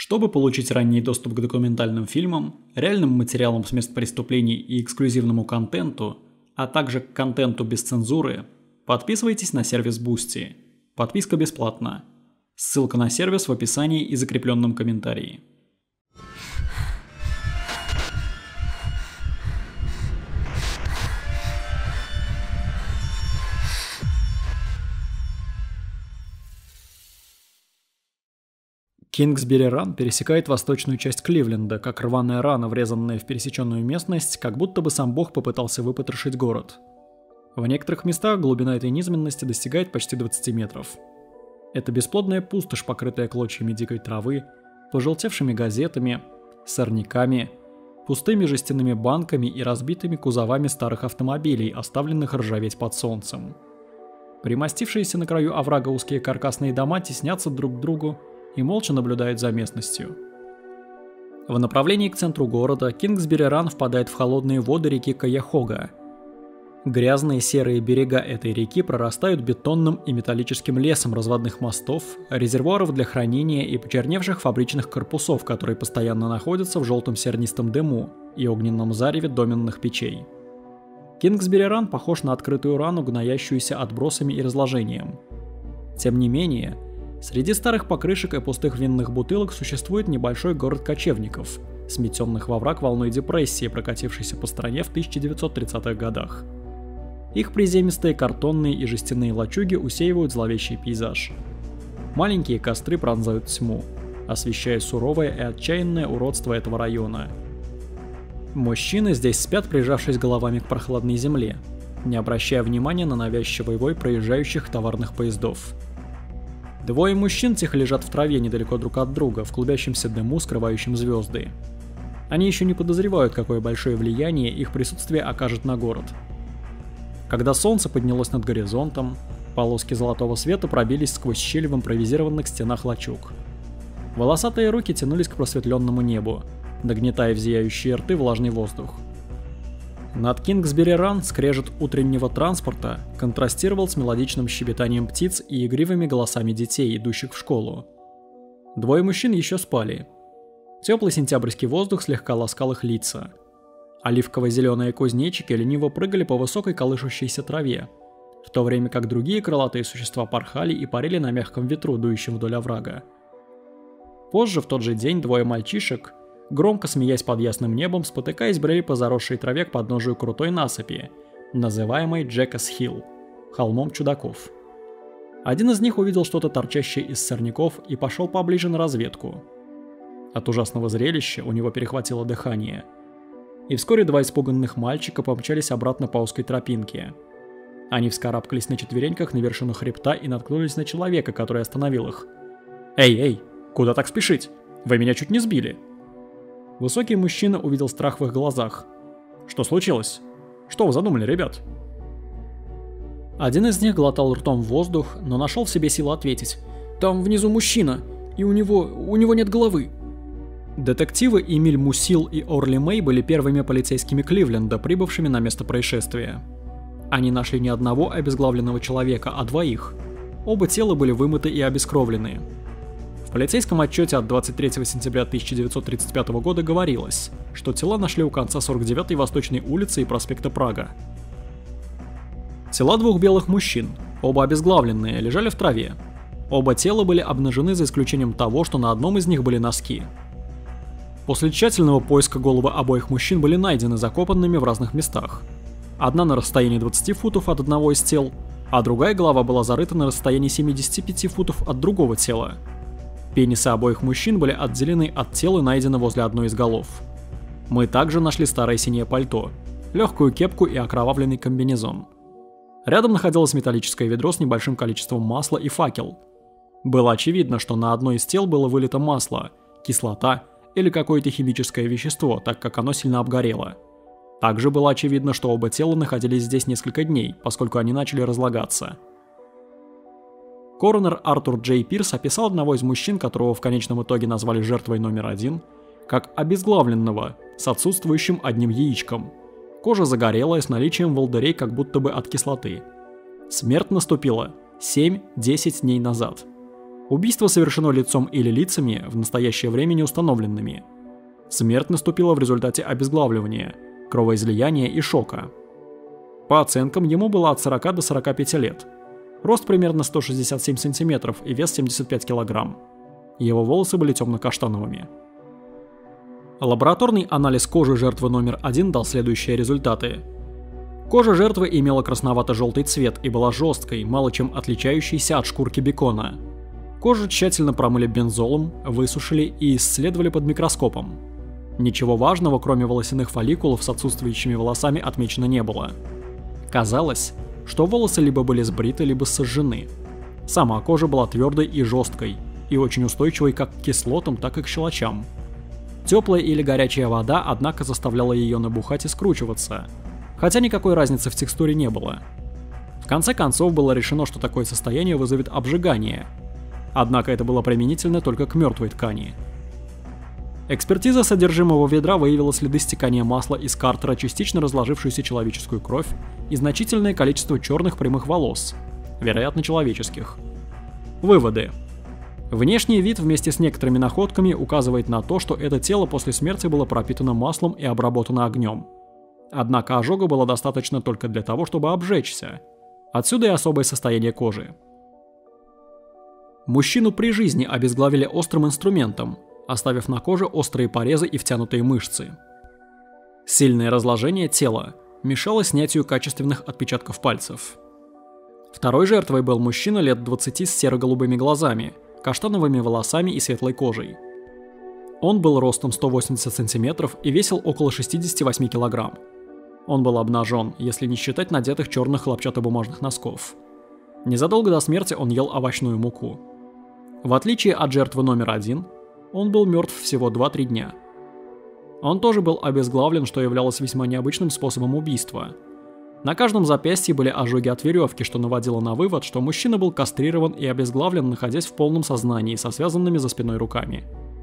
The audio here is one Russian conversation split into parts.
Чтобы получить ранний доступ к документальным фильмам, реальным материалам с мест преступлений и эксклюзивному контенту, а также к контенту без цензуры, подписывайтесь на сервис Boosty. Подписка бесплатна. Ссылка на сервис в описании и закрепленном комментарии. Кингсбери-Ран пересекает восточную часть Кливленда, как рваная рана, врезанная в пересеченную местность, как будто бы сам Бог попытался выпотрошить город. В некоторых местах глубина этой низменности достигает почти 20 метров. Это бесплодная пустошь, покрытая клочьями дикой травы, пожелтевшими газетами, сорняками, пустыми жестяными банками и разбитыми кузовами старых автомобилей, оставленных ржаветь под солнцем. Примостившиеся на краю оврага узкие каркасные дома теснятся друг к другу и молча наблюдают за местностью. В направлении к центру города Кингсбери-Ран впадает в холодные воды реки Каяхога. Грязные серые берега этой реки прорастают бетонным и металлическим лесом разводных мостов, резервуаров для хранения и почерневших фабричных корпусов, которые постоянно находятся в желтом сернистом дыму и огненном зареве доменных печей. Кингсбери-Ран похож на открытую рану, гноящуюся отбросами и разложением. Тем не менее, среди старых покрышек и пустых винных бутылок существует небольшой город кочевников, сметенных во враг волной депрессии, прокатившейся по стране в 1930-х годах. Их приземистые картонные и жестяные лачуги усеивают зловещий пейзаж. Маленькие костры пронзают тьму, освещая суровое и отчаянное уродство этого района. Мужчины здесь спят, прижавшись головами к прохладной земле, не обращая внимания на навязчивый вой проезжающих товарных поездов. Двое мужчин тихо лежат в траве недалеко друг от друга, в клубящемся дыму, скрывающем звезды. Они еще не подозревают, какое большое влияние их присутствие окажет на город. Когда солнце поднялось над горизонтом, полоски золотого света пробились сквозь щели в импровизированных стенах лачуг. Волосатые руки тянулись к просветленному небу, нагнетая в зияющие рты влажный воздух. Над Кингсбери-Ран скрежет утреннего транспорта контрастировал с мелодичным щебетанием птиц и игривыми голосами детей, идущих в школу. Двое мужчин еще спали. Теплый сентябрьский воздух слегка ласкал их лица. Оливково-зеленые кузнечики лениво прыгали по высокой колышущейся траве, в то время как другие крылатые существа порхали и парили на мягком ветру, дующем вдоль оврага. Позже, в тот же день, двое мальчишек, громко смеясь под ясным небом, спотыкаясь, брели по заросшей траве к подножию крутой насыпи, называемой Джекас-Хилл, холмом чудаков. Один из них увидел что-то торчащее из сорняков и пошел поближе на разведку. От ужасного зрелища у него перехватило дыхание. И вскоре два испуганных мальчика помчались обратно по узкой тропинке. Они вскарабкались на четвереньках на вершину хребта и наткнулись на человека, который остановил их. «Эй, куда так спешить? Вы меня чуть не сбили!» Высокий мужчина увидел страх в их глазах. «Что случилось? Что вы задумали, ребят?» Один из них глотал ртом воздух, но нашел в себе силы ответить. «Там внизу мужчина, и у него нет головы». Детективы Эмиль Мусил и Орли Мэй были первыми полицейскими Кливленда, прибывшими на место происшествия. Они нашли не одного обезглавленного человека, а двоих. Оба тела были вымыты и обескровлены. В полицейском отчете от 23 сентября 1935 года говорилось, что тела нашли у конца 49-й Восточной улицы и проспекта Прага. Тела двух белых мужчин, оба обезглавленные, лежали в траве. Оба тела были обнажены за исключением того, что на одном из них были носки. После тщательного поиска головы обоих мужчин были найдены закопанными в разных местах. Одна на расстоянии 20 футов от одного из тел, а другая голова была зарыта на расстоянии 75 футов от другого тела. Пенисы обоих мужчин были отделены от тела и найдены возле одной из голов. Мы также нашли старое синее пальто, легкую кепку и окровавленный комбинезон. Рядом находилось металлическое ведро с небольшим количеством масла и факел. Было очевидно, что на одно из тел было вылито масло, кислота или какое-то химическое вещество, так как оно сильно обгорело. Также было очевидно, что оба тела находились здесь несколько дней, поскольку они начали разлагаться. Коронер Артур Джей Пирс описал одного из мужчин, которого в конечном итоге назвали жертвой номер 1, как обезглавленного, с отсутствующим одним яичком. Кожа загорелая, с наличием волдырей, как будто бы от кислоты. Смерть наступила 7-10 дней назад. Убийство совершено лицом или лицами, в настоящее время не установленными. Смерть наступила в результате обезглавливания, кровоизлияния и шока. По оценкам, ему было от 40 до 45 лет. Рост примерно 167 см и вес 75 кг. Его волосы были темно-каштановыми. Лабораторный анализ кожи жертвы номер 1 дал следующие результаты. Кожа жертвы имела красновато-желтый цвет и была жесткой, мало чем отличающейся от шкурки бекона. Кожу тщательно промыли бензолом, высушили и исследовали под микроскопом. Ничего важного, кроме волосяных фолликулов с отсутствующими волосами, отмечено не было. Казалось, что волосы либо были сбриты, либо сожжены. Сама кожа была твердой и жесткой, и очень устойчивой как к кислотам, так и к щелочам. Теплая или горячая вода, однако, заставляла ее набухать и скручиваться, хотя никакой разницы в текстуре не было. В конце концов было решено, что такое состояние вызовет обжигание, однако это было применительно только к мертвой ткани. Экспертиза содержимого ведра выявила следы стекания масла из картера, частично разложившуюся человеческую кровь и значительное количество черных прямых волос, вероятно человеческих. Выводы. Внешний вид вместе с некоторыми находками указывает на то, что это тело после смерти было пропитано маслом и обработано огнем. Однако ожога было достаточно только для того, чтобы обжечься. Отсюда и особое состояние кожи. Мужчину при жизни обезглавили острым инструментом, оставив на коже острые порезы и втянутые мышцы. Сильное разложение тела мешало снятию качественных отпечатков пальцев. Второй жертвой был мужчина лет 20 с серо-голубыми глазами, каштановыми волосами и светлой кожей. Он был ростом 180 см и весил около 68 кг. Он был обнажен, если не считать надетых черных хлопчатобумажных носков. Незадолго до смерти он ел овощную муку. В отличие от жертвы номер 1, он был мертв всего 2-3 дня. Он тоже был обезглавлен, что являлось весьма необычным способом убийства. На каждом запястье были ожоги от веревки, что наводило на вывод, что мужчина был кастрирован и обезглавлен, находясь в полном сознании со связанными за спиной руками.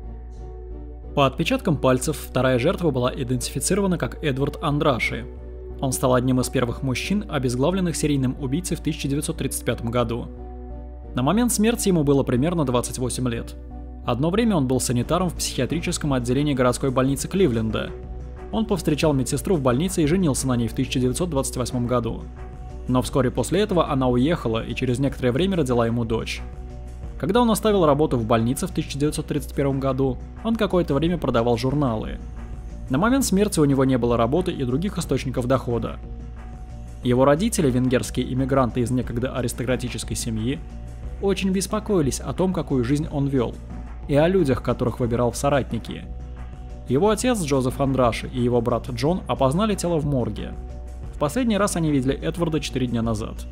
По отпечаткам пальцев вторая жертва была идентифицирована как Эдвард Андраши. Он стал одним из первых мужчин, обезглавленных серийным убийцей в 1935 году. На момент смерти ему было примерно 28 лет. Одно время он был санитаром в психиатрическом отделении городской больницы Кливленда. Он повстречал медсестру в больнице и женился на ней в 1928 году. Но вскоре после этого она уехала и через некоторое время родила ему дочь. Когда он оставил работу в больнице в 1931 году, он какое-то время продавал журналы. На момент смерти у него не было работы и других источников дохода. Его родители, венгерские иммигранты из некогда аристократической семьи, очень беспокоились о том, какую жизнь он вел, и о людях, которых выбирал в соратники. Его отец Джозеф Андраши и его брат Джон опознали тело в морге. В последний раз они видели Эдварда 4 дня назад.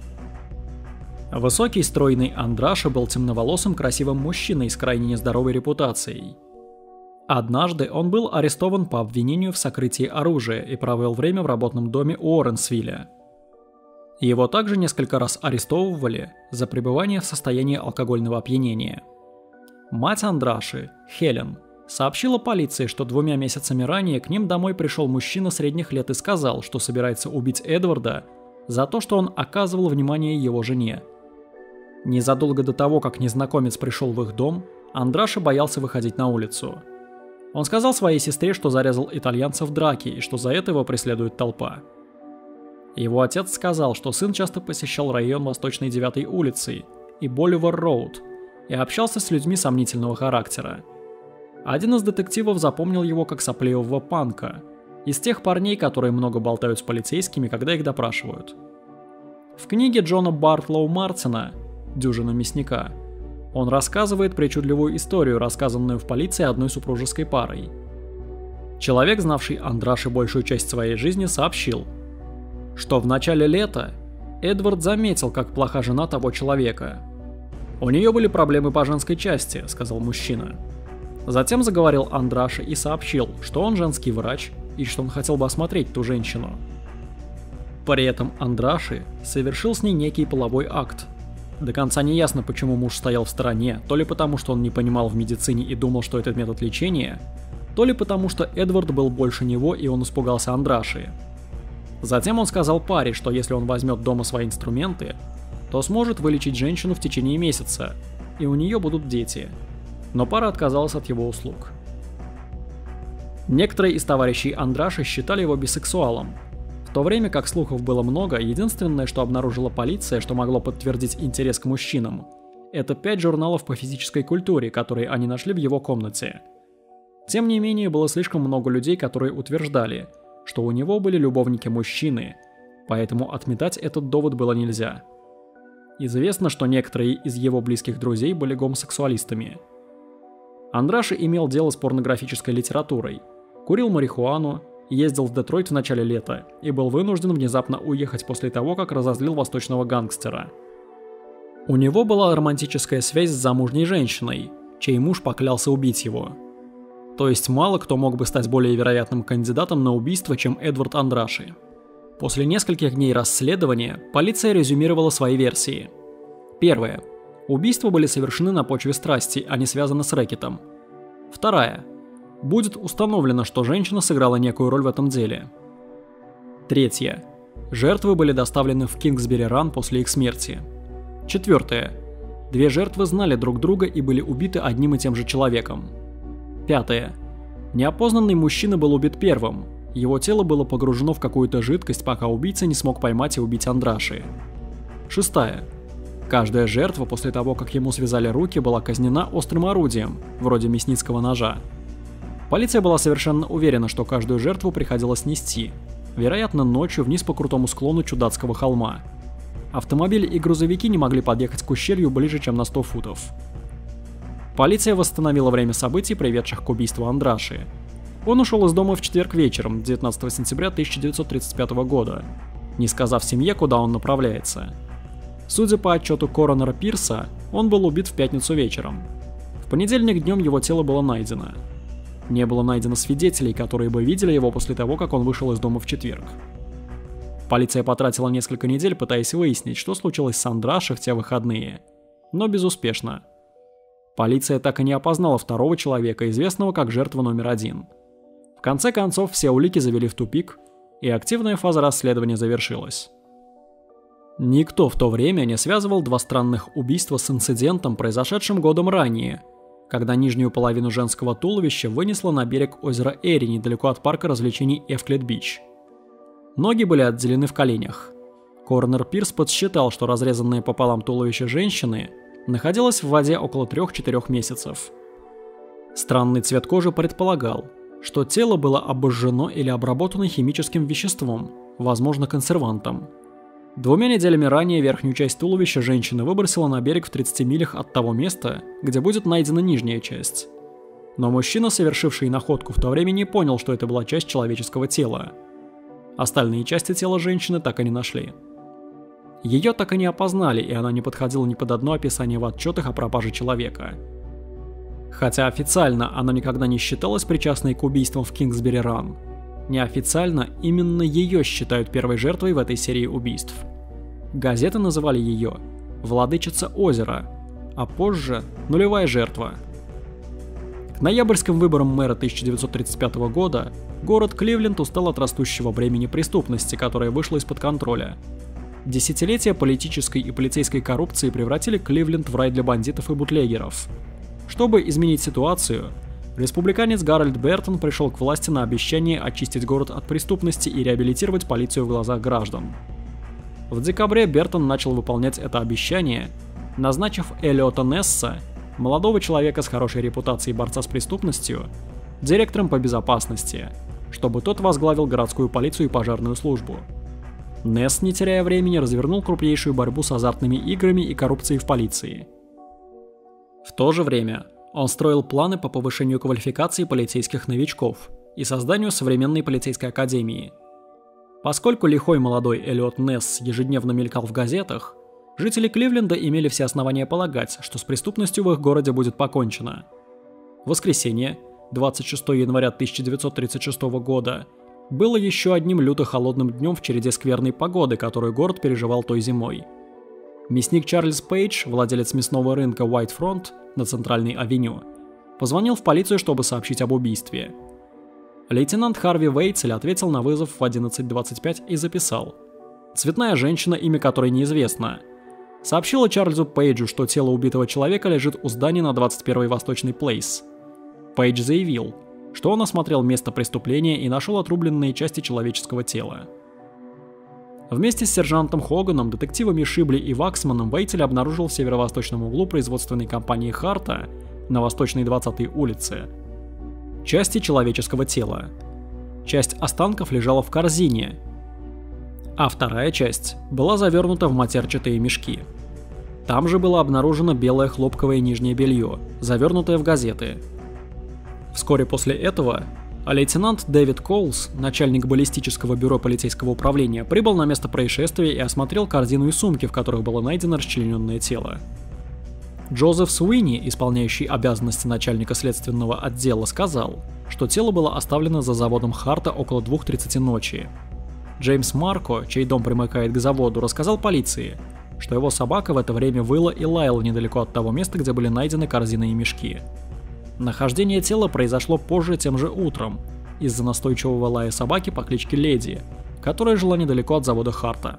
Высокий, стройный Андраши был темноволосым, красивым мужчиной с крайне нездоровой репутацией. Однажды он был арестован по обвинению в сокрытии оружия и провел время в работном доме Уорренсвилля. Его также несколько раз арестовывали за пребывание в состоянии алкогольного опьянения. Мать Андраши, Хелен, сообщила полиции, что 2 месяцами ранее к ним домой пришел мужчина средних лет и сказал, что собирается убить Эдварда за то, что он оказывал внимание его жене. Незадолго до того, как незнакомец пришел в их дом, Андраши боялся выходить на улицу. Он сказал своей сестре, что зарезал итальянца в драке и что за это его преследует толпа. Его отец сказал, что сын часто посещал район Восточной 9-й улицы и Боливар-Роуд и общался с людьми сомнительного характера. Один из детективов запомнил его как сопливого панка, из тех парней, которые много болтают с полицейскими, когда их допрашивают. В книге Джона Бартлоу Мартина «Дюжина мясника» он рассказывает причудливую историю, рассказанную в полиции одной супружеской парой. Человек, знавший Андраши большую часть своей жизни, сообщил, что в начале лета Эдвард заметил, как плоха жена того человека. «У нее были проблемы по женской части», — сказал мужчина. Затем заговорил Андраши и сообщил, что он женский врач и что он хотел бы осмотреть ту женщину. При этом Андраши совершил с ней некий половой акт. До конца не ясно, почему муж стоял в стороне, то ли потому, что он не понимал в медицине и думал, что это метод лечения, то ли потому, что Эдвард был больше него и он испугался Андраши. Затем он сказал паре, что если он возьмет дома свои инструменты, то сможет вылечить женщину в течение месяца, и у нее будут дети. Но пара отказалась от его услуг. Некоторые из товарищей Андраши считали его бисексуалом. В то время как слухов было много, единственное, что обнаружила полиция, что могло подтвердить интерес к мужчинам, это 5 журналов по физической культуре, которые они нашли в его комнате. Тем не менее, было слишком много людей, которые утверждали, что у него были любовники-мужчины, поэтому отметать этот довод было нельзя. Известно, что некоторые из его близких друзей были гомосексуалистами. Андраши имел дело с порнографической литературой, курил марихуану, ездил в Детройт в начале лета и был вынужден внезапно уехать после того, как разозлил восточного гангстера. У него была романтическая связь с замужней женщиной, чей муж поклялся убить его. То есть мало кто мог бы стать более вероятным кандидатом на убийство, чем Эдвард Андраши. После нескольких дней расследования полиция резюмировала свои версии. Первое. Убийства были совершены на почве страсти, а не связаны с рэкетом. Вторая. Будет установлено, что женщина сыграла некую роль в этом деле. Третье. Жертвы были доставлены в Кингсбери-Ран после их смерти. Четвертое. 2 жертвы знали друг друга и были убиты одним и тем же человеком. Пятое. Неопознанный мужчина был убит первым. Его тело было погружено в какую-то жидкость, пока убийца не смог поймать и убить Андраши. Шестая. Каждая жертва после того, как ему связали руки, была казнена острым орудием, вроде мясницкого ножа. Полиция была совершенно уверена, что каждую жертву приходилось нести, вероятно, ночью вниз по крутому склону Чудацкого холма. Автомобили и грузовики не могли подъехать к ущелью ближе, чем на 100 футов. Полиция восстановила время событий, приведших к убийству Андраши. Он ушел из дома в четверг вечером, 19 сентября 1935 года, не сказав семье, куда он направляется. Судя по отчету коронера Пирса, он был убит в пятницу вечером. В понедельник днем его тело было найдено. Не было найдено свидетелей, которые бы видели его после того, как он вышел из дома в четверг. Полиция потратила несколько недель, пытаясь выяснить, что случилось с Андраши в те выходные, но безуспешно. Полиция так и не опознала второго человека, известного как жертва номер 1. В конце концов, все улики завели в тупик, и активная фаза расследования завершилась. Никто в то время не связывал 2 странных убийства с инцидентом, произошедшим годом ранее, когда нижнюю половину женского туловища вынесло на берег озера Эри недалеко от парка развлечений Эвклид-Бич. Ноги были отделены в коленях. Коронер Пирс подсчитал, что разрезанное пополам туловище женщины находилось в воде около 3-4 месяцев. Странный цвет кожи предполагал, что тело было обожжено или обработано химическим веществом, возможно консервантом. 2 неделями ранее верхнюю часть туловища женщины выбросила на берег в 30 милях от того места, где будет найдена нижняя часть. Но мужчина, совершивший находку в то время, не понял, что это была часть человеческого тела. Остальные части тела женщины так и не нашли. Ее так и не опознали, и она не подходила ни под одно описание в отчетах о пропаже человека. Хотя официально она никогда не считалась причастной к убийствам в Кингсбери-Ран, неофициально именно ее считают первой жертвой в этой серии убийств. Газеты называли ее «Владычица озера», а позже «Нулевая жертва». К ноябрьским выборам мэра 1935 года город Кливленд устал от растущего бремени преступности, которая вышла из-под контроля. Десятилетия политической и полицейской коррупции превратили Кливленд в рай для бандитов и бутлегеров. Чтобы изменить ситуацию, республиканец Гарольд Бертон пришел к власти на обещание очистить город от преступности и реабилитировать полицию в глазах граждан. В декабре Бертон начал выполнять это обещание, назначив Эллиота Несса, молодого человека с хорошей репутацией борца с преступностью, директором по безопасности, чтобы тот возглавил городскую полицию и пожарную службу. Несс, не теряя времени, развернул крупнейшую борьбу с азартными играми и коррупцией в полиции. В то же время он строил планы по повышению квалификации полицейских новичков и созданию современной полицейской академии. Поскольку лихой молодой Эллиот Несс ежедневно мелькал в газетах, жители Кливленда имели все основания полагать, что с преступностью в их городе будет покончено. В воскресенье, 26 января 1936 года, было еще одним люто холодным днем в череде скверной погоды, которую город переживал той зимой. Мясник Чарльз Пейдж, владелец мясного рынка White Front на Центральной авеню, позвонил в полицию, чтобы сообщить об убийстве. Лейтенант Харви Вейтцель ответил на вызов в 11:25 и записал: «Цветная женщина, имя которой неизвестно. сообщила Чарльзу Пейджу, что тело убитого человека лежит у здания на 21-й Восточный Плейс. Пейдж заявил, что он осмотрел место преступления и нашел отрубленные части человеческого тела. Вместе с сержантом Хоганом, детективами Шибли и Ваксманом Вейтель обнаружил в северо-восточном углу производственной компании Харта на Восточной 20-й улице части человеческого тела. Часть останков лежала в корзине, а вторая часть была завернута в матерчатые мешки. Там же было обнаружено белое хлопковое нижнее белье, завернутое в газеты. Вскоре после этого лейтенант Дэвид Коулс, начальник баллистического бюро полицейского управления, прибыл на место происшествия и осмотрел корзину и сумки, в которых было найдено расчлененное тело. Джозеф Суини, исполняющий обязанности начальника следственного отдела, сказал, что тело было оставлено за заводом Харта около 2:30 ночи. Джеймс Марко, чей дом примыкает к заводу, рассказал полиции, что его собака в это время выла и лаяла недалеко от того места, где были найдены корзины и мешки. Нахождение тела произошло позже тем же утром, из-за настойчивого лая собаки по кличке Леди, которая жила недалеко от завода Харта.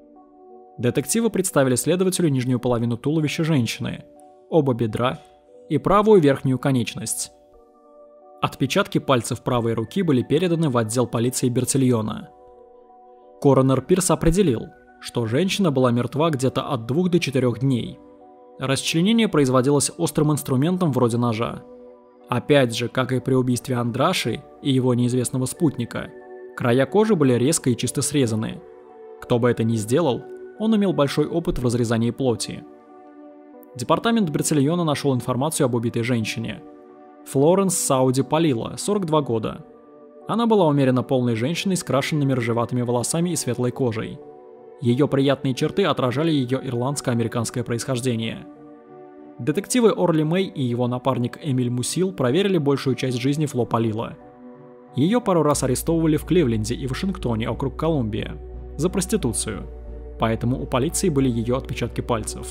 Детективы представили следователю нижнюю половину туловища женщины, оба бедра и правую верхнюю конечность. Отпечатки пальцев правой руки были переданы в отдел полиции Бертильона. Коронер Пирс определил, что женщина была мертва где-то от 2 до 4 дней. Расчленение производилось острым инструментом вроде ножа. Опять же, как и при убийстве Андраши и его неизвестного спутника, края кожи были резко и чисто срезаны. Кто бы это ни сделал, он имел большой опыт в разрезании плоти. Департамент Бертильона нашел информацию об убитой женщине. Флоренс Сауди Палила, 42 года. Она была умеренно полной женщиной с крашенными рыжеватыми волосами и светлой кожей. Ее приятные черты отражали ее ирландско-американское происхождение. Детективы Орли Мэй и его напарник Эмиль Мусил проверили большую часть жизни Фло Палила. Ее пару раз арестовывали в Кливленде и Вашингтоне, округ Колумбия, за проституцию, поэтому у полиции были ее отпечатки пальцев.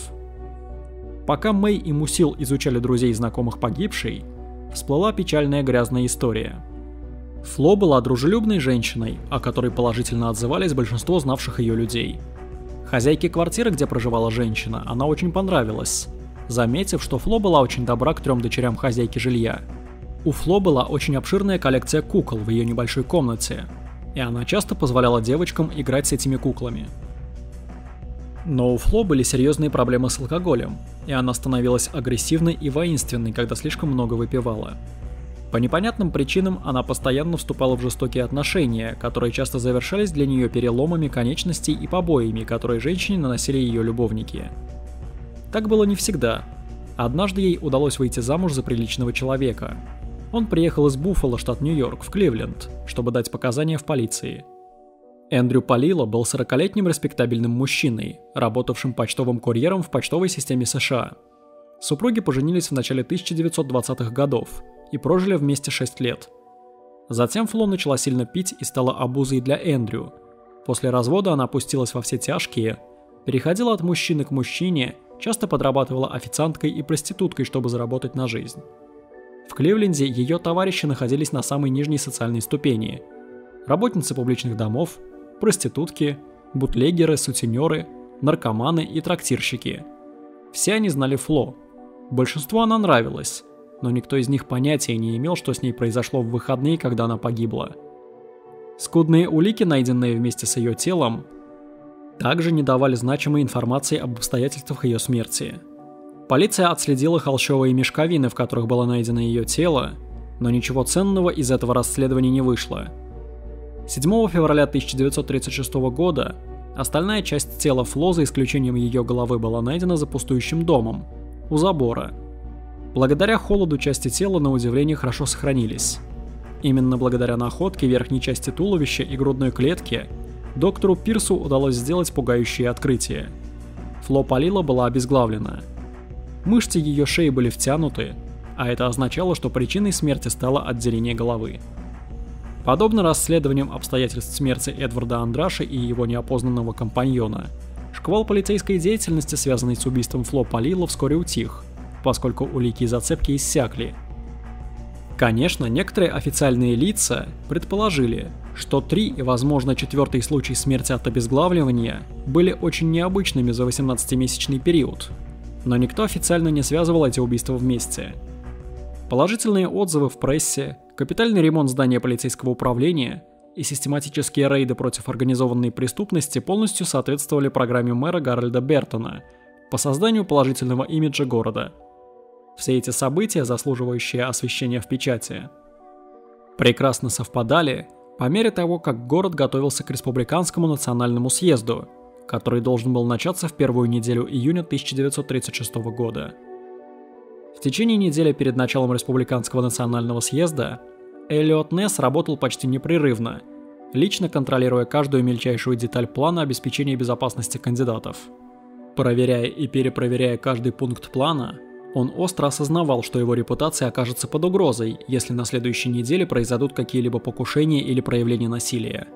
Пока Мэй и Мусил изучали друзей и знакомых погибшей, всплыла печальная грязная история. Фло была дружелюбной женщиной, о которой положительно отзывались большинство знавших ее людей. Хозяйке квартиры, где проживала женщина, она очень понравилась, заметив, что Фло была очень добра к 3 дочерям хозяйки жилья. У Фло была очень обширная коллекция кукол в ее небольшой комнате, и она часто позволяла девочкам играть с этими куклами. Но у Фло были серьезные проблемы с алкоголем, и она становилась агрессивной и воинственной, когда слишком много выпивала. По непонятным причинам она постоянно вступала в жестокие отношения, которые часто завершались для нее переломами конечностей и побоями, которые женщине наносили ее любовники. Так было не всегда. Однажды ей удалось выйти замуж за приличного человека. Он приехал из Буффало, штат Нью-Йорк, в Кливленд, чтобы дать показания в полиции. Эндрю Палила был 40-летним респектабельным мужчиной, работавшим почтовым курьером в почтовой системе США. Супруги поженились в начале 1920-х годов и прожили вместе 6 лет. Затем Фло начала сильно пить и стала обузой для Эндрю. После развода она опустилась во все тяжкие, переходила от мужчины к мужчине, часто подрабатывала официанткой и проституткой, чтобы заработать на жизнь. В Кливленде ее товарищи находились на самой нижней социальной ступени. Работницы публичных домов, проститутки, бутлегеры, сутенеры, наркоманы и трактирщики. Все они знали Фло. Большинству она нравилась, но никто из них понятия не имел, что с ней произошло в выходные, когда она погибла. Скудные улики, найденные вместе с ее телом, также не давали значимой информации об обстоятельствах ее смерти. Полиция отследила холщовые мешковины, в которых было найдено ее тело, но ничего ценного из этого расследования не вышло. 7 февраля 1936 года остальная часть тела Фло, за исключением ее головы, была найдена за пустующим домом, у забора. Благодаря холоду части тела, на удивление, хорошо сохранились. Именно благодаря находке верхней части туловища и грудной клетки доктору Пирсу удалось сделать пугающее открытие. Фло Палила была обезглавлена. Мышцы ее шеи были втянуты, а это означало, что причиной смерти стало отделение головы. Подобно расследованиям обстоятельств смерти Эдварда Андраши и его неопознанного компаньона, шквал полицейской деятельности, связанный с убийством Фло Палила, вскоре утих, поскольку улики и зацепки иссякли. Конечно, некоторые официальные лица предположили, что 3 и, возможно, 4-й случай смерти от обезглавливания были очень необычными за 18-месячный период, но никто официально не связывал эти убийства вместе. Положительные отзывы в прессе, капитальный ремонт здания полицейского управления и систематические рейды против организованной преступности полностью соответствовали программе мэра Гарольда Бертона по созданию положительного имиджа города. Все эти события, заслуживающие освещения в печати, прекрасно совпадали по мере того, как город готовился к Республиканскому национальному съезду, который должен был начаться в первую неделю июня 1936 года. В течение недели перед началом Республиканского национального съезда Эллиот Несс работал почти непрерывно, лично контролируя каждую мельчайшую деталь плана обеспечения безопасности кандидатов. Проверяя и перепроверяя каждый пункт плана, он остро осознавал, что его репутация окажется под угрозой, если на следующей неделе произойдут какие-либо покушения или проявления насилия.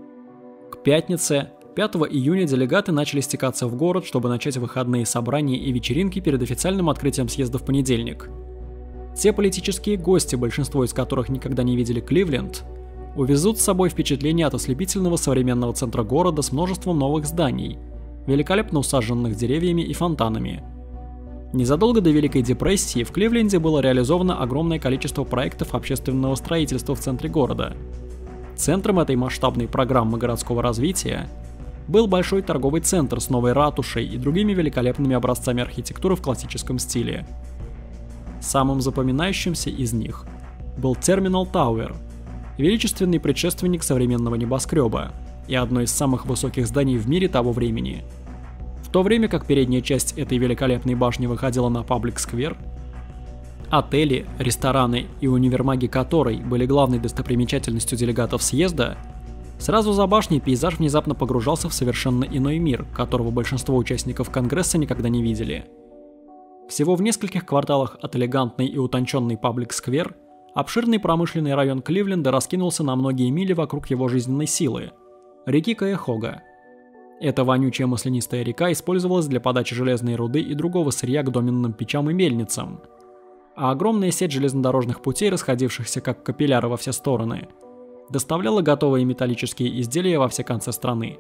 К пятнице, 5 июня, делегаты начали стекаться в город, чтобы начать выходные собрания и вечеринки перед официальным открытием съезда в понедельник. Те политические гости, большинство из которых никогда не видели Кливленд, увезут с собой впечатление от ослепительного современного центра города с множеством новых зданий, великолепно усаженных деревьями и фонтанами. Незадолго до Великой депрессии в Кливленде было реализовано огромное количество проектов общественного строительства в центре города. Центром этой масштабной программы городского развития был большой торговый центр с новой ратушей и другими великолепными образцами архитектуры в классическом стиле. Самым запоминающимся из них был Терминал Тауэр, величественный предшественник современного небоскреба и одно из самых высоких зданий в мире того времени. В то время как передняя часть этой великолепной башни выходила на Паблик-сквер, отели, рестораны и универмаги которой были главной достопримечательностью делегатов съезда, сразу за башней пейзаж внезапно погружался в совершенно иной мир, которого большинство участников Конгресса никогда не видели. Всего в нескольких кварталах от элегантной и утонченной Паблик-сквер обширный промышленный район Кливленда раскинулся на многие мили вокруг его жизненной силы – реки Каехога. Эта вонючая маслянистая река использовалась для подачи железной руды и другого сырья к доменным печам и мельницам, а огромная сеть железнодорожных путей, расходившихся как капилляры во все стороны, доставляла готовые металлические изделия во все концы страны.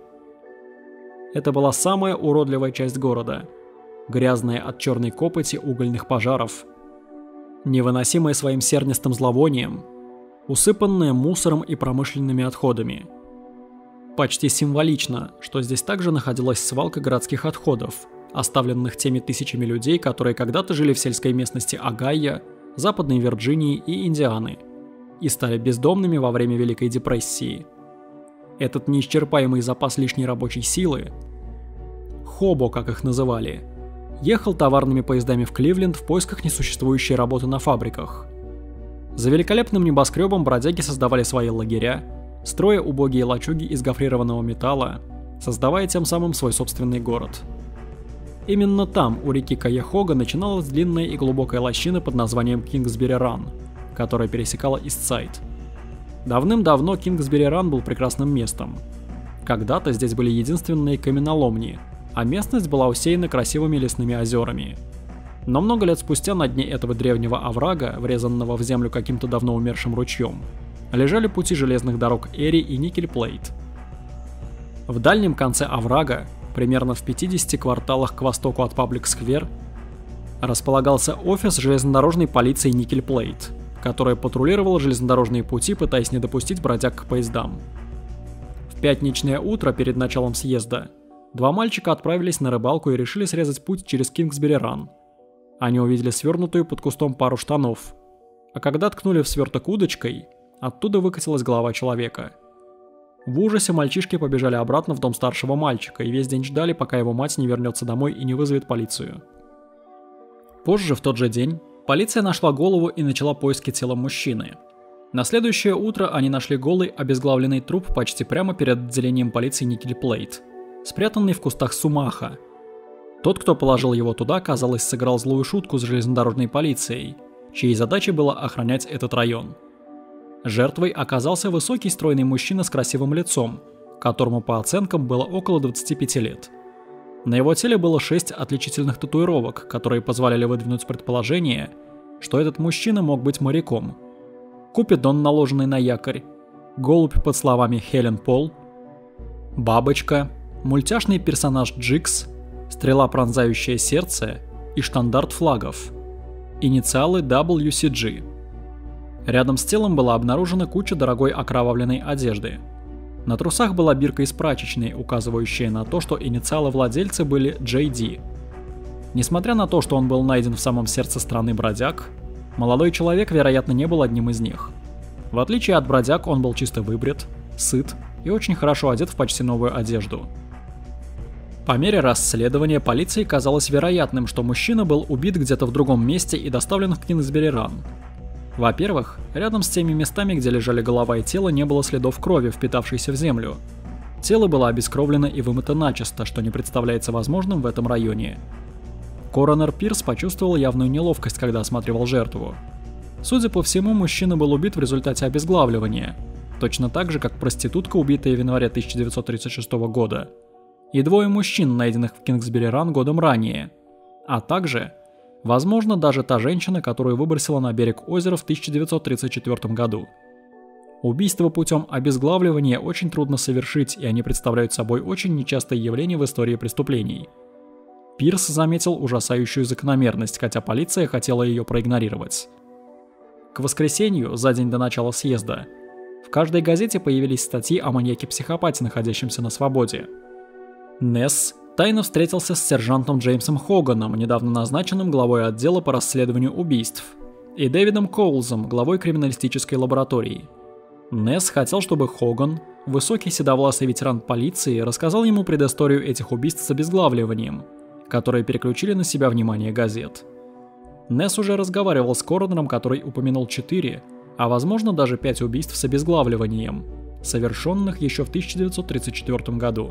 Это была самая уродливая часть города, грязная от черной копоти угольных пожаров, невыносимая своим сернистым зловонием, усыпанная мусором и промышленными отходами. Почти символично, что здесь также находилась свалка городских отходов, оставленных теми тысячами людей, которые когда-то жили в сельской местности Огайо, Западной Вирджинии и Индианы, и стали бездомными во время Великой депрессии. Этот неисчерпаемый запас лишней рабочей силы, хобо, как их называли, ехал товарными поездами в Кливленд в поисках несуществующей работы на фабриках. За великолепным небоскребом бродяги создавали свои лагеря, строя убогие лачуги из гофрированного металла, создавая тем самым свой собственный город. Именно там, у реки Каехога, начиналась длинная и глубокая лощина под названием Кингсбери-Ран, которая пересекала Ист-Сайд. Давным-давно Кингсбери-Ран был прекрасным местом. Когда-то здесь были единственные каменоломни, а местность была усеяна красивыми лесными озерами. Но много лет спустя на дне этого древнего оврага, врезанного в землю каким-то давно умершим ручьем, лежали пути железных дорог Эри и Никель-Плейт. В дальнем конце оврага, примерно в 50 кварталах к востоку от Паблик-сквер, располагался офис железнодорожной полиции Никель-Плейт, которая патрулировала железнодорожные пути, пытаясь не допустить бродяг к поездам. В пятничное утро перед началом съезда два мальчика отправились на рыбалку и решили срезать путь через Кингсбери-Ран. Они увидели свернутую под кустом пару штанов, а когда ткнули в сверток удочкой, оттуда выкатилась голова человека. В ужасе мальчишки побежали обратно в дом старшего мальчика и весь день ждали, пока его мать не вернется домой и не вызовет полицию. Позже, в тот же день, полиция нашла голову и начала поиски тела мужчины. На следующее утро они нашли голый, обезглавленный труп почти прямо перед отделением полиции Никель-Плейт, спрятанный в кустах сумаха. Тот, кто положил его туда, казалось, сыграл злую шутку с железнодорожной полицией, чьей задачей было охранять этот район. Жертвой оказался высокий стройный мужчина с красивым лицом, которому по оценкам было около 25 лет. На его теле было 6 отличительных татуировок, которые позволяли выдвинуть предположение, что этот мужчина мог быть моряком. Купидон, наложенный на якорь, голубь под словами Хелен Пол, бабочка, мультяшный персонаж Джикс, стрела, пронзающая сердце и штандарт флагов, инициалы WCG. Рядом с телом была обнаружена куча дорогой окровавленной одежды. На трусах была бирка из прачечной, указывающая на то, что инициалы владельца были JD. Несмотря на то, что он был найден в самом сердце страны бродяг, молодой человек, вероятно, не был одним из них. В отличие от бродяг, он был чисто выбрит, сыт и очень хорошо одет в почти новую одежду. По мере расследования полиции казалось вероятным, что мужчина был убит где-то в другом месте и доставлен в Кингсбери-Ран. Во-первых, рядом с теми местами, где лежали голова и тело, не было следов крови, впитавшейся в землю. Тело было обескровлено и вымыто начисто, что не представляется возможным в этом районе. Коронер Пирс почувствовал явную неловкость, когда осматривал жертву. Судя по всему, мужчина был убит в результате обезглавливания, точно так же, как проститутка, убитая в январе 1936 года, и двое мужчин, найденных в Кингсбери-Ран годом ранее, а также, возможно, даже та женщина, которую выбросила на берег озера в 1934 году. Убийства путем обезглавливания очень трудно совершить, и они представляют собой очень нечастое явление в истории преступлений. Пирс заметил ужасающую закономерность, хотя полиция хотела ее проигнорировать. К воскресенью, за день до начала съезда, в каждой газете появились статьи о маньяке-психопате, находящемся на свободе. Несс тайно встретился с сержантом Джеймсом Хоганом, недавно назначенным главой отдела по расследованию убийств, и Дэвидом Коулзом, главой криминалистической лаборатории. Несс хотел, чтобы Хоган, высокий седовласый ветеран полиции, рассказал ему предысторию этих убийств с обезглавливанием, которые переключили на себя внимание газет. Несс уже разговаривал с коронером, который упомянул 4, а возможно даже 5 убийств с обезглавливанием, совершенных еще в 1934 году.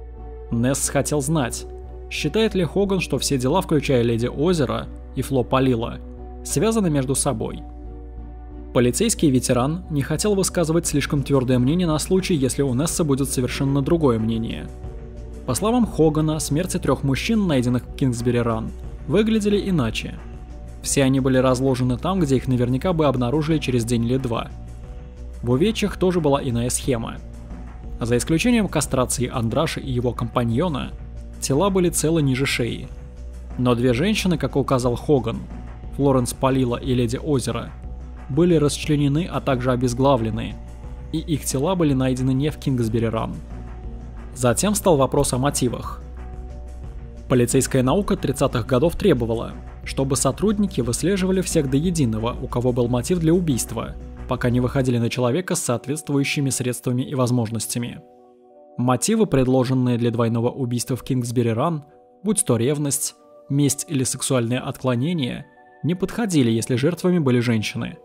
Несс хотел знать, считает ли Хоган, что все дела, включая Леди Озера и Фло Палила, связаны между собой. Полицейский ветеран не хотел высказывать слишком твердое мнение на случай, если у Несса будет совершенно другое мнение. По словам Хогана, смерти 3 мужчин, найденных в Кингсбери-Ран, выглядели иначе. Все они были разложены там, где их наверняка бы обнаружили через день или 2. В увечьях тоже была иная схема. За исключением кастрации Андраши и его компаньона, тела были целы ниже шеи. Но 2 женщины, как указал Хоган, Флоренс Палила и Леди Озера, были расчленены, а также обезглавлены, и их тела были найдены не в Кингсбери-Ран. Затем встал вопрос о мотивах. Полицейская наука 30-х годов требовала, чтобы сотрудники выслеживали всех до единого, у кого был мотив для убийства, пока не выходили на человека с соответствующими средствами и возможностями. Мотивы, предложенные для двойного убийства в Кингсбери-Ран, будь то ревность, месть или сексуальное отклонение, не подходили, если жертвами были женщины.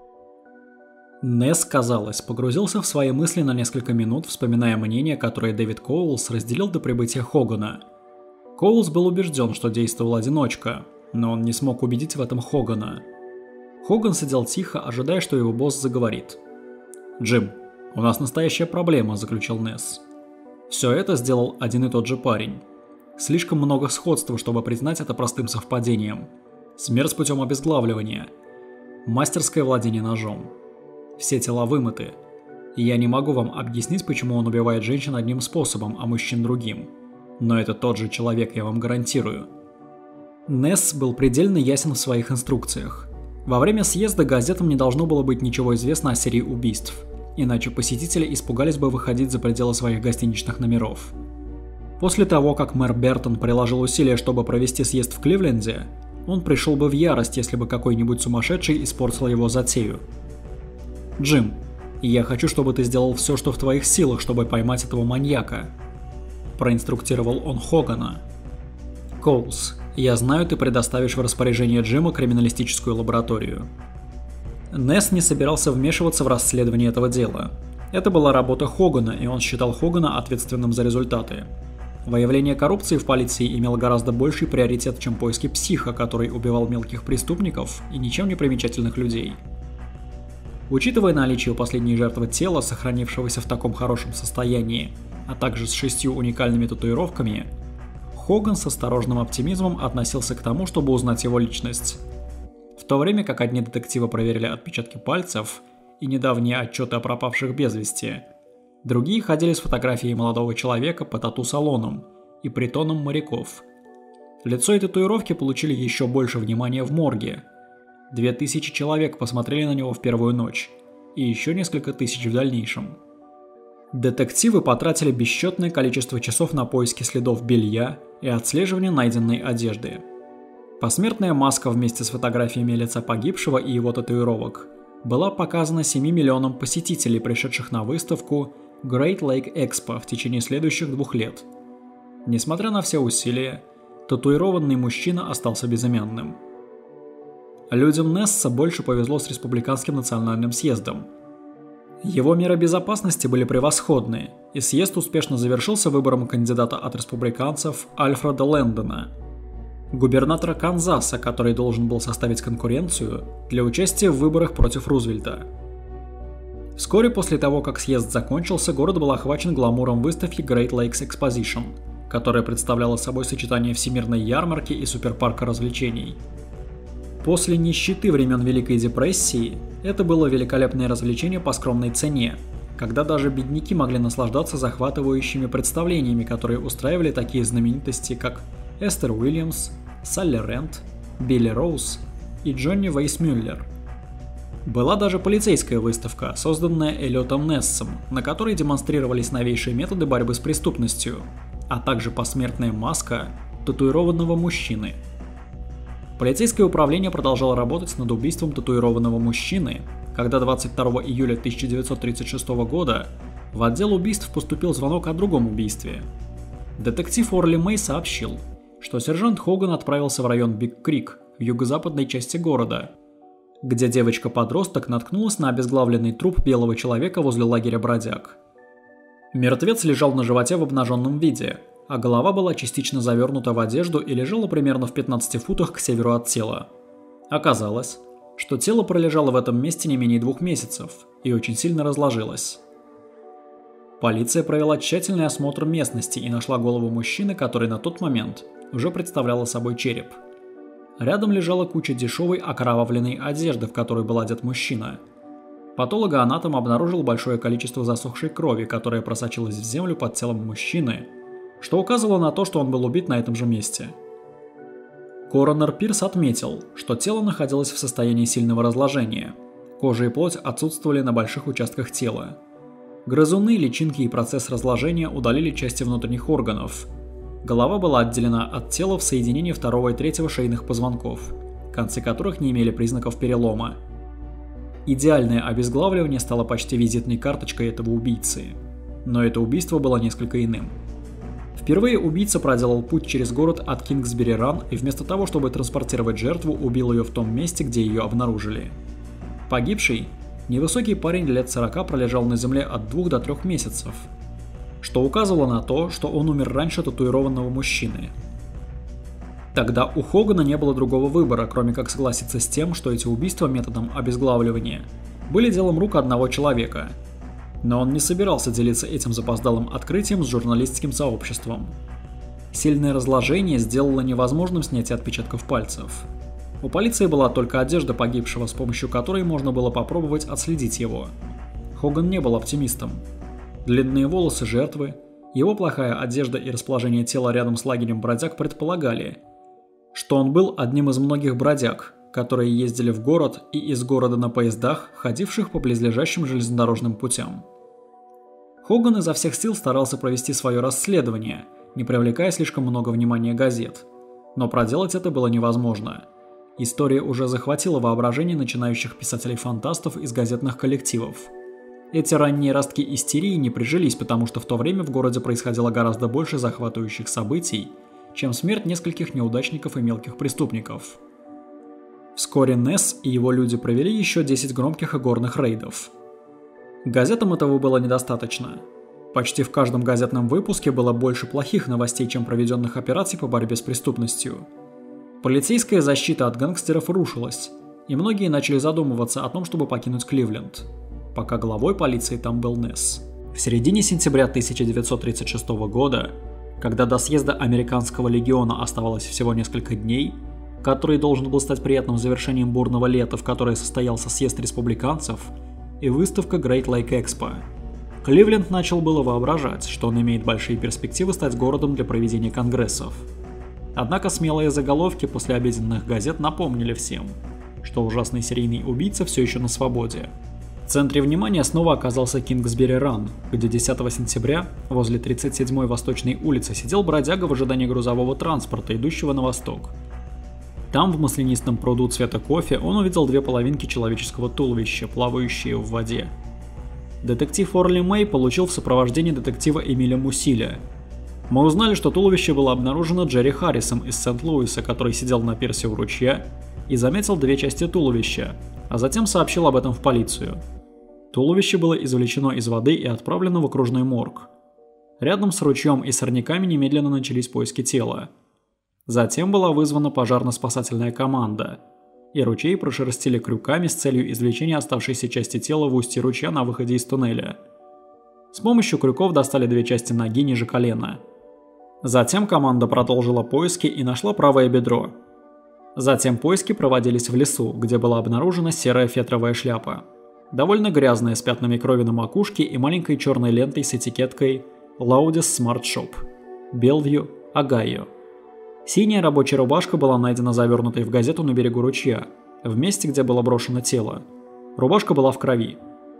Несс, казалось, погрузился в свои мысли на несколько минут, вспоминая мнение, которое Дэвид Коулс разделил до прибытия Хогана. Коулс был убежден, что действовал одиночка, но он не смог убедить в этом Хогана. Хоган сидел тихо, ожидая, что его босс заговорит. «Джим, у нас настоящая проблема», – заключил Несс. Все это сделал один и тот же парень. Слишком много сходства, чтобы признать это простым совпадением. Смерть путем обезглавливания. Мастерское владение ножом. Все тела вымыты. И я не могу вам объяснить, почему он убивает женщин одним способом, а мужчин другим. Но это тот же человек, я вам гарантирую. Несс был предельно ясен в своих инструкциях. Во время съезда газетам не должно было быть ничего известно о серии убийств, иначе посетители испугались бы выходить за пределы своих гостиничных номеров. После того, как мэр Бертон приложил усилия, чтобы провести съезд в Кливленде, он пришел бы в ярость, если бы какой-нибудь сумасшедший испортил его затею. «Джим, я хочу, чтобы ты сделал все, что в твоих силах, чтобы поймать этого маньяка», – проинструктировал он Хогана. «Коулс, я знаю, ты предоставишь в распоряжение Джима криминалистическую лабораторию». Несс не собирался вмешиваться в расследование этого дела. Это была работа Хогана, и он считал Хогана ответственным за результаты. Выявление коррупции в полиции имело гораздо больший приоритет, чем поиски психа, который убивал мелких преступников и ничем не примечательных людей. Учитывая наличие у последней жертвы тела, сохранившегося в таком хорошем состоянии, а также с 6 уникальными татуировками, Хоган с осторожным оптимизмом относился к тому, чтобы узнать его личность. В то время как одни детективы проверили отпечатки пальцев, и недавние отчеты о пропавших без вести. Другие ходили с фотографией молодого человека по тату-салонам и притонам моряков. Лицо и татуировки получили еще больше внимания в морге. 2000 человек посмотрели на него в первую ночь, и еще несколько тысяч в дальнейшем. Детективы потратили бесчетное количество часов на поиски следов белья и отслеживание найденной одежды. Посмертная маска вместе с фотографиями лица погибшего и его татуировок была показана 7 миллионам посетителей, пришедших на выставку Great Lake Expo в течение следующих 2 лет. Несмотря на все усилия, татуированный мужчина остался безымянным. Людям Несса больше повезло с Республиканским национальным съездом. Его меры безопасности были превосходны, и съезд успешно завершился выбором кандидата от республиканцев Альфреда Лэндона, губернатора Канзаса, который должен был составить конкуренцию для участия в выборах против Рузвельта. Вскоре после того, как съезд закончился, город был охвачен гламуром выставки Great Lakes Exposition, которая представляла собой сочетание всемирной ярмарки и суперпарка развлечений. После нищеты времен Великой депрессии это было великолепное развлечение по скромной цене, когда даже бедняки могли наслаждаться захватывающими представлениями, которые устраивали такие знаменитости, как Эстер Уильямс, Салли Рент, Билли Роуз и Джонни Вейсмюллер. Была даже полицейская выставка, созданная Эллиотом Нессом, на которой демонстрировались новейшие методы борьбы с преступностью, а также посмертная маска татуированного мужчины. Полицейское управление продолжало работать над убийством татуированного мужчины, когда 22 июля 1936 года в отдел убийств поступил звонок о другом убийстве. Детектив Орли Мэй сообщил, что сержант Хоган отправился в район Биг-Крик в юго-западной части города, где девочка-подросток наткнулась на обезглавленный труп белого человека возле лагеря бродяг. Мертвец лежал на животе в обнаженном виде, а голова была частично завернута в одежду и лежала примерно в 15 футах к северу от тела. Оказалось, что тело пролежало в этом месте не менее 2 месяцев и очень сильно разложилось. Полиция провела тщательный осмотр местности и нашла голову мужчины, который на тот момент уже представляла собой череп. Рядом лежала куча дешевой окровавленной одежды, в которой был одет мужчина. Патологоанатом обнаружил большое количество засохшей крови, которая просочилась в землю под телом мужчины, что указывало на то, что он был убит на этом же месте. Коронер Пирс отметил, что тело находилось в состоянии сильного разложения. Кожа и плоть отсутствовали на больших участках тела. Грызуны, личинки и процесс разложения удалили части внутренних органов. Голова была отделена от тела в соединении 2 и 3 шейных позвонков, концы которых не имели признаков перелома. Идеальное обезглавливание стало почти визитной карточкой этого убийцы. Но это убийство было несколько иным. Впервые убийца проделал путь через город от Кингсбери-Ран и вместо того, чтобы транспортировать жертву, убил ее в том месте, где ее обнаружили. Погибший, невысокий парень лет 40 пролежал на земле от 2 до 3 месяцев, что указывало на то, что он умер раньше татуированного мужчины. Тогда у Хогана не было другого выбора, кроме как согласиться с тем, что эти убийства методом обезглавливания были делом рук одного человека. Но он не собирался делиться этим запоздалым открытием с журналистским сообществом. Сильное разложение сделало невозможным снятие отпечатков пальцев. У полиции была только одежда погибшего, с помощью которой можно было попробовать отследить его. Хоган не был оптимистом. Длинные волосы жертвы, его плохая одежда и расположение тела рядом с лагерем бродяг предполагали, что он был одним из многих бродяг, которые ездили в город и из города на поездах, ходивших по близлежащим железнодорожным путям. Хоган изо всех сил старался провести свое расследование, не привлекая слишком много внимания газет. Но проделать это было невозможно. История уже захватила воображение начинающих писателей-фантастов из газетных коллективов. Эти ранние ростки истерии не прижились, потому что в то время в городе происходило гораздо больше захватывающих событий, чем смерть нескольких неудачников и мелких преступников. Вскоре Несс и его люди провели еще 10 громких и горных рейдов. Газетам этого было недостаточно. Почти в каждом газетном выпуске было больше плохих новостей, чем проведенных операций по борьбе с преступностью. Полицейская защита от гангстеров рушилась, и многие начали задумываться о том, чтобы покинуть Кливленд, пока главой полиции там был Несс. В середине сентября 1936 года, когда до съезда Американского легиона оставалось всего несколько дней, который должен был стать приятным завершением бурного лета, в которое состоялся съезд республиканцев, и выставка Great Lake Expo. Кливленд начал было воображать, что он имеет большие перспективы стать городом для проведения конгрессов. Однако смелые заголовки послеобеденных газет напомнили всем, что ужасный серийный убийца все еще на свободе. В центре внимания снова оказался Кингсбери-Ран, где 10 сентября возле 37-й Восточной улицы сидел бродяга в ожидании грузового транспорта, идущего на восток. Там, в маслянистом пруду цвета кофе, он увидел две половинки человеческого туловища, плавающие в воде. Детектив Орли Мэй получил в сопровождении детектива Эмиля Мусиля. Мы узнали, что туловище было обнаружено Джерри Харрисом из Сент-Луиса, который сидел на пирсе у ручья и заметил две части туловища, а затем сообщил об этом в полицию. Туловище было извлечено из воды и отправлено в окружной морг. Рядом с ручьем и сорняками немедленно начались поиски тела. Затем была вызвана пожарно-спасательная команда, и ручей прошерстили крюками с целью извлечения оставшейся части тела в устье ручья на выходе из туннеля. С помощью крюков достали две части ноги ниже колена. Затем команда продолжила поиски и нашла правое бедро. Затем поиски проводились в лесу, где была обнаружена серая фетровая шляпа. Довольно грязная, с пятнами крови на макушке и маленькой черной лентой с этикеткой Loudis Smart Shop, Bellevue, Огайо. Синяя рабочая рубашка была найдена завернутой в газету на берегу ручья, в месте, где было брошено тело. Рубашка была в крови.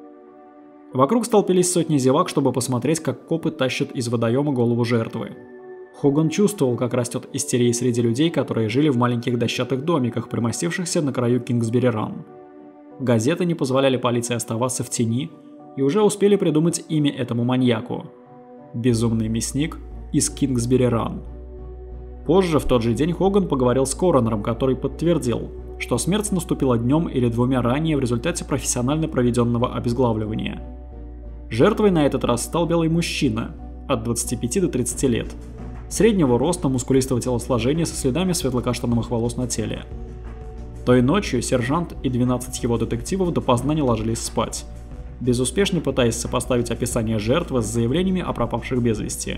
Вокруг столпились сотни зевак, чтобы посмотреть, как копы тащат из водоема голову жертвы. Хоган чувствовал, как растет истерия среди людей, которые жили в маленьких дощатых домиках, примостившихся на краю Кингсбери-Ран. Газеты не позволяли полиции оставаться в тени и уже успели придумать имя этому маньяку – безумный мясник из Кингсбери-Ран. Позже, в тот же день, Хоган поговорил с коронером, который подтвердил, что смерть наступила днем или двумя ранее в результате профессионально проведенного обезглавливания. Жертвой на этот раз стал белый мужчина от 25 до 30 лет, среднего роста, мускулистого телосложения со следами светло-каштановых волос на теле. Той ночью сержант и 12 его детективов допоздна не ложились спать, безуспешно пытаясь сопоставить описание жертвы с заявлениями о пропавших без вести.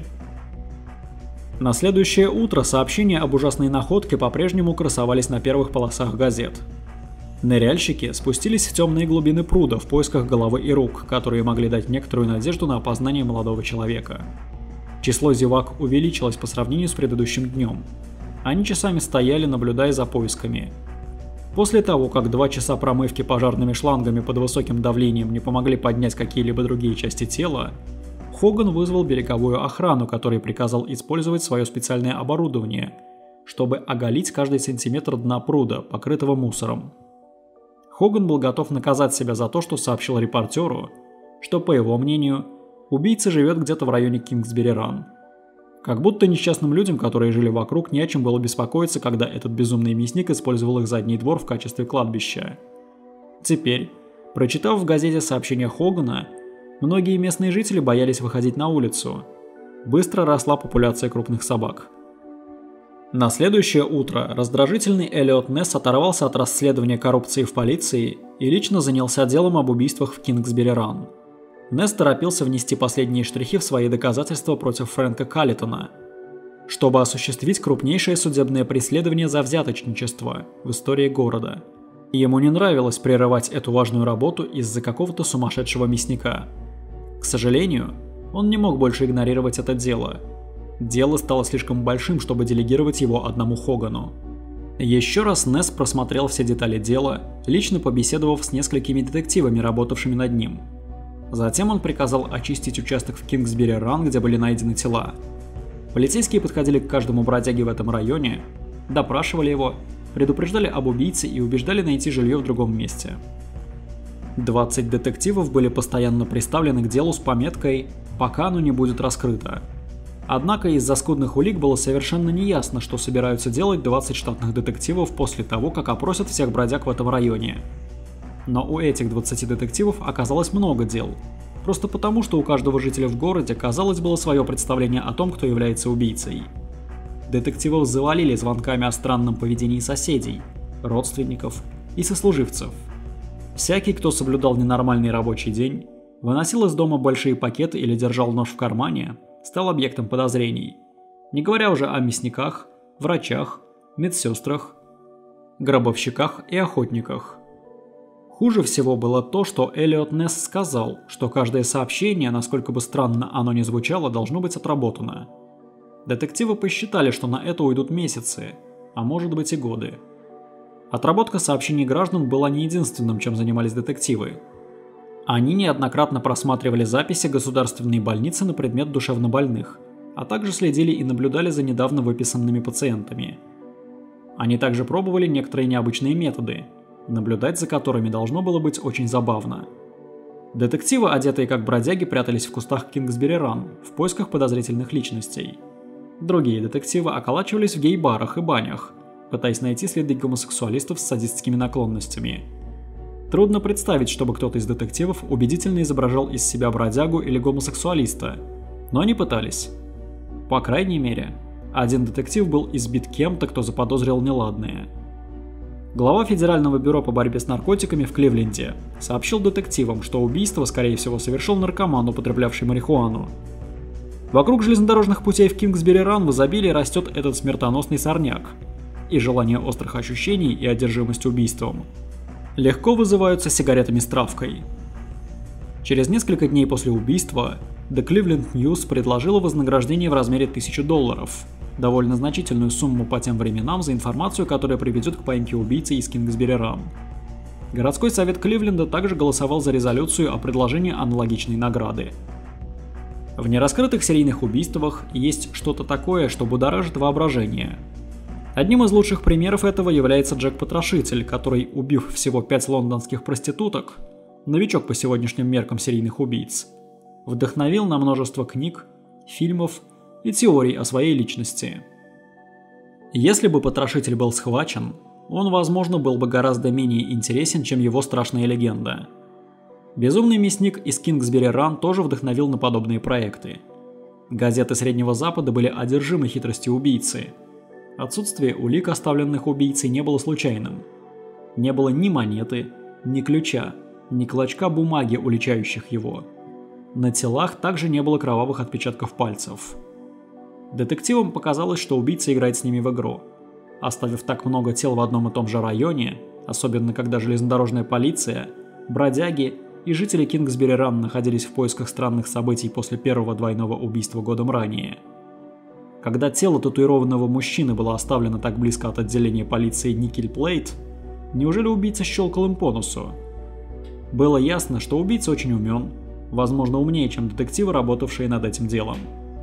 На следующее утро сообщения об ужасной находке по-прежнему красовались на первых полосах газет. Ныряльщики спустились в темные глубины пруда в поисках головы и рук, которые могли дать некоторую надежду на опознание молодого человека. Число зевак увеличилось по сравнению с предыдущим днем. Они часами стояли, наблюдая за поисками. После того, как 2 часа промывки пожарными шлангами под высоким давлением не помогли поднять какие-либо другие части тела, Хоган вызвал береговую охрану, который приказал использовать свое специальное оборудование, чтобы оголить каждый сантиметр дна пруда, покрытого мусором. Хоган был готов наказать себя за то, что сообщил репортеру, что, по его мнению, убийца живет где-то в районе Кингсбери-Ран. Как будто несчастным людям, которые жили вокруг, не о чем было беспокоиться, когда этот безумный мясник использовал их задний двор в качестве кладбища. Теперь, прочитав в газете сообщение Хогана, многие местные жители боялись выходить на улицу. Быстро росла популяция крупных собак. На следующее утро раздражительный Эллиот Несс оторвался от расследования коррупции в полиции и лично занялся делом об убийствах в Кингсбери-Ран. Несс торопился внести последние штрихи в свои доказательства против Фрэнка Каллитона, чтобы осуществить крупнейшее судебное преследование за взяточничество в истории города. Ему не нравилось прерывать эту важную работу из-за какого-то сумасшедшего мясника. К сожалению, он не мог больше игнорировать это дело. Дело стало слишком большим, чтобы делегировать его одному Хогану. Еще раз Несс просмотрел все детали дела, лично побеседовав с несколькими детективами, работавшими над ним. Затем он приказал очистить участок в Кингсбери-Ран, где были найдены тела. Полицейские подходили к каждому бродяге в этом районе, допрашивали его, предупреждали об убийце и убеждали найти жилье в другом месте. 20 детективов были постоянно приставлены к делу с пометкой «Пока оно не будет раскрыто». Однако из-за скудных улик было совершенно неясно, что собираются делать 20 штатных детективов после того, как опросят всех бродяг в этом районе. Но у этих 20 детективов оказалось много дел, просто потому, что у каждого жителя в городе, казалось, было свое представление о том, кто является убийцей. Детективов завалили звонками о странном поведении соседей, родственников и сослуживцев. Всякий, кто соблюдал ненормальный рабочий день, выносил из дома большие пакеты или держал нож в кармане, стал объектом подозрений, не говоря уже о мясниках, врачах, медсестрах, гробовщиках и охотниках. Хуже всего было то, что Эллиот Несс сказал, что каждое сообщение, насколько бы странно оно ни звучало, должно быть отработано. Детективы посчитали, что на это уйдут месяцы, а может быть и годы. Отработка сообщений граждан была не единственным, чем занимались детективы. Они неоднократно просматривали записи государственной больницы на предмет душевнобольных, а также следили и наблюдали за недавно выписанными пациентами. Они также пробовали некоторые необычные методы, наблюдать за которыми должно было быть очень забавно. Детективы, одетые как бродяги, прятались в кустах Кингсбери-Ран в поисках подозрительных личностей. Другие детективы околачивались в гей-барах и банях, пытаясь найти следы гомосексуалистов с садистскими наклонностями. Трудно представить, чтобы кто-то из детективов убедительно изображал из себя бродягу или гомосексуалиста, но они пытались. По крайней мере, один детектив был избит кем-то, кто заподозрил неладное. Глава Федерального бюро по борьбе с наркотиками в Кливленде сообщил детективам, что убийство, скорее всего, совершил наркоман, употреблявший марихуану. Вокруг железнодорожных путей в Кингсбери-Ран в изобилии растет этот смертоносный сорняк, и желание острых ощущений и одержимость убийством легко вызываются сигаретами с травкой. Через несколько дней после убийства The Cleveland News предложила вознаграждение в размере $1000, довольно значительную сумму по тем временам за информацию, которая приведет к поимке убийцы из Кингсбери-Ран. Городской совет Кливленда также голосовал за резолюцию о предложении аналогичной награды. В нераскрытых серийных убийствах есть что-то такое, что будоражит воображение. Одним из лучших примеров этого является Джек-потрошитель, который, убив всего 5 лондонских проституток, новичок по сегодняшним меркам серийных убийц, вдохновил на множество книг, фильмов и теорий о своей личности. Если бы потрошитель был схвачен, он, возможно, был бы гораздо менее интересен, чем его страшная легенда. Безумный мясник из Кингсбери-Ран тоже вдохновил на подобные проекты. Газеты Среднего Запада были одержимы хитростью убийцы. Отсутствие улик, оставленных убийцей, не было случайным. Не было ни монеты, ни ключа, ни клочка бумаги, уличающих его. На телах также не было кровавых отпечатков пальцев. Детективам показалось, что убийца играет с ними в игру. Оставив так много тел в одном и том же районе, особенно когда железнодорожная полиция, бродяги и жители Кингсбери-Ран находились в поисках странных событий после первого двойного убийства годом ранее. Когда тело татуированного мужчины было оставлено так близко от отделения полиции Никель-Плейт, неужели убийца щелкал им по носу? Было ясно, что убийца очень умен, возможно, умнее, чем детективы, работавшие над этим делом.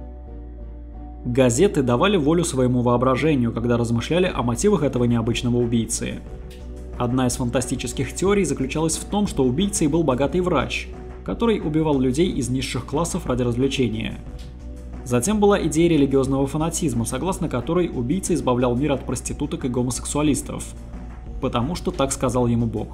Газеты давали волю своему воображению, когда размышляли о мотивах этого необычного убийцы. Одна из фантастических теорий заключалась в том, что убийцей был богатый врач, который убивал людей из низших классов ради развлечения. Затем была идея религиозного фанатизма, согласно которой убийца избавлял мир от проституток и гомосексуалистов, потому что так сказал ему Бог.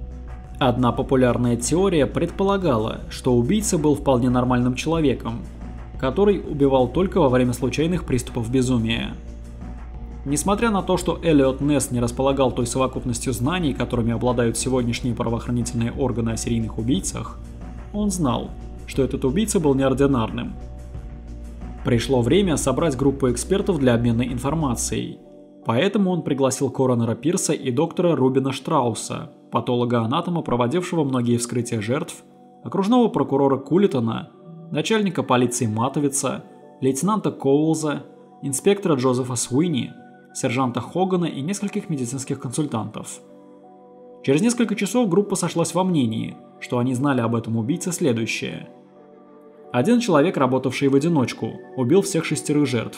Одна популярная теория предполагала, что убийца был вполне нормальным человеком, который убивал только во время случайных приступов безумия. Несмотря на то, что Эллиот Несс не располагал той совокупностью знаний, которыми обладают сегодняшние правоохранительные органы о серийных убийцах, он знал, что этот убийца был неординарным. Пришло время собрать группу экспертов для обмена информацией, поэтому он пригласил коронера Пирса и доктора Рубина Штрауса, патолога-анатома, проводившего многие вскрытия жертв, окружного прокурора Кулитона, начальника полиции Матовица, лейтенанта Коулза, инспектора Джозефа Суини, сержанта Хогана и нескольких медицинских консультантов. Через несколько часов группа сошлась во мнении, что они знали об этом убийце следующее. Один человек, работавший в одиночку, убил всех 6 жертв.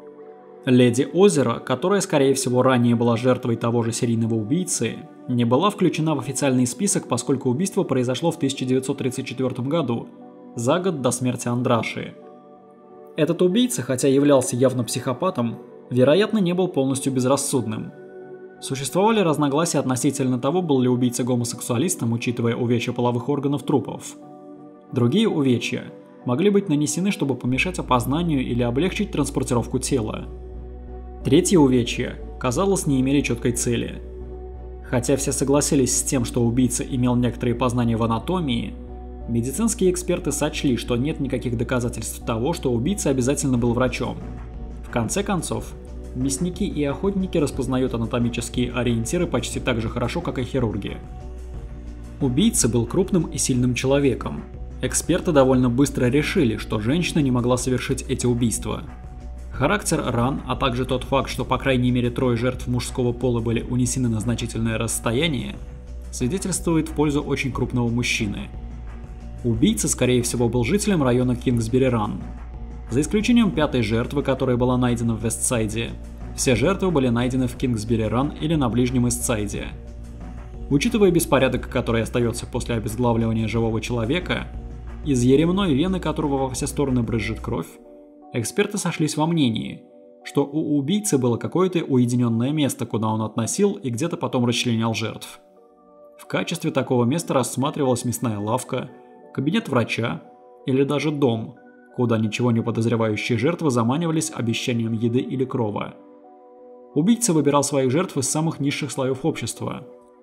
Леди Озеро, которая, скорее всего, ранее была жертвой того же серийного убийцы, не была включена в официальный список, поскольку убийство произошло в 1934 году, за год до смерти Андраши. Этот убийца, хотя являлся явно психопатом, вероятно, не был полностью безрассудным. Существовали разногласия относительно того, был ли убийца гомосексуалистом, учитывая увечья половых органов трупов. Другие увечья могли быть нанесены, чтобы помешать опознанию или облегчить транспортировку тела. Третьи увечья, казалось, не имели четкой цели. Хотя все согласились с тем, что убийца имел некоторые познания в анатомии, медицинские эксперты сочли, что нет никаких доказательств того, что убийца обязательно был врачом. В конце концов, мясники и охотники распознают анатомические ориентиры почти так же хорошо, как и хирурги. Убийца был крупным и сильным человеком. Эксперты довольно быстро решили, что женщина не могла совершить эти убийства. Характер ран, а также тот факт, что по крайней мере 3 жертв мужского пола были унесены на значительное расстояние, свидетельствует в пользу очень крупного мужчины. Убийца, скорее всего, был жителем района Кингсбери-Ран. За исключением 5-й жертвы, которая была найдена в Вестсайде, все жертвы были найдены в Кингсбери-Ран или на ближнем Истсайде. Учитывая беспорядок, который остается после обезглавливания живого человека, из еремной вены которого во все стороны брызжет кровь, эксперты сошлись во мнении, что у убийцы было какое-то уединенное место, куда он относил и где-то потом расчленял жертв. В качестве такого места рассматривалась мясная лавка, кабинет врача или даже дом, куда ничего не подозревающие жертвы заманивались обещанием еды или крова. Убийца выбирал своих жертв из самых низших слоев общества.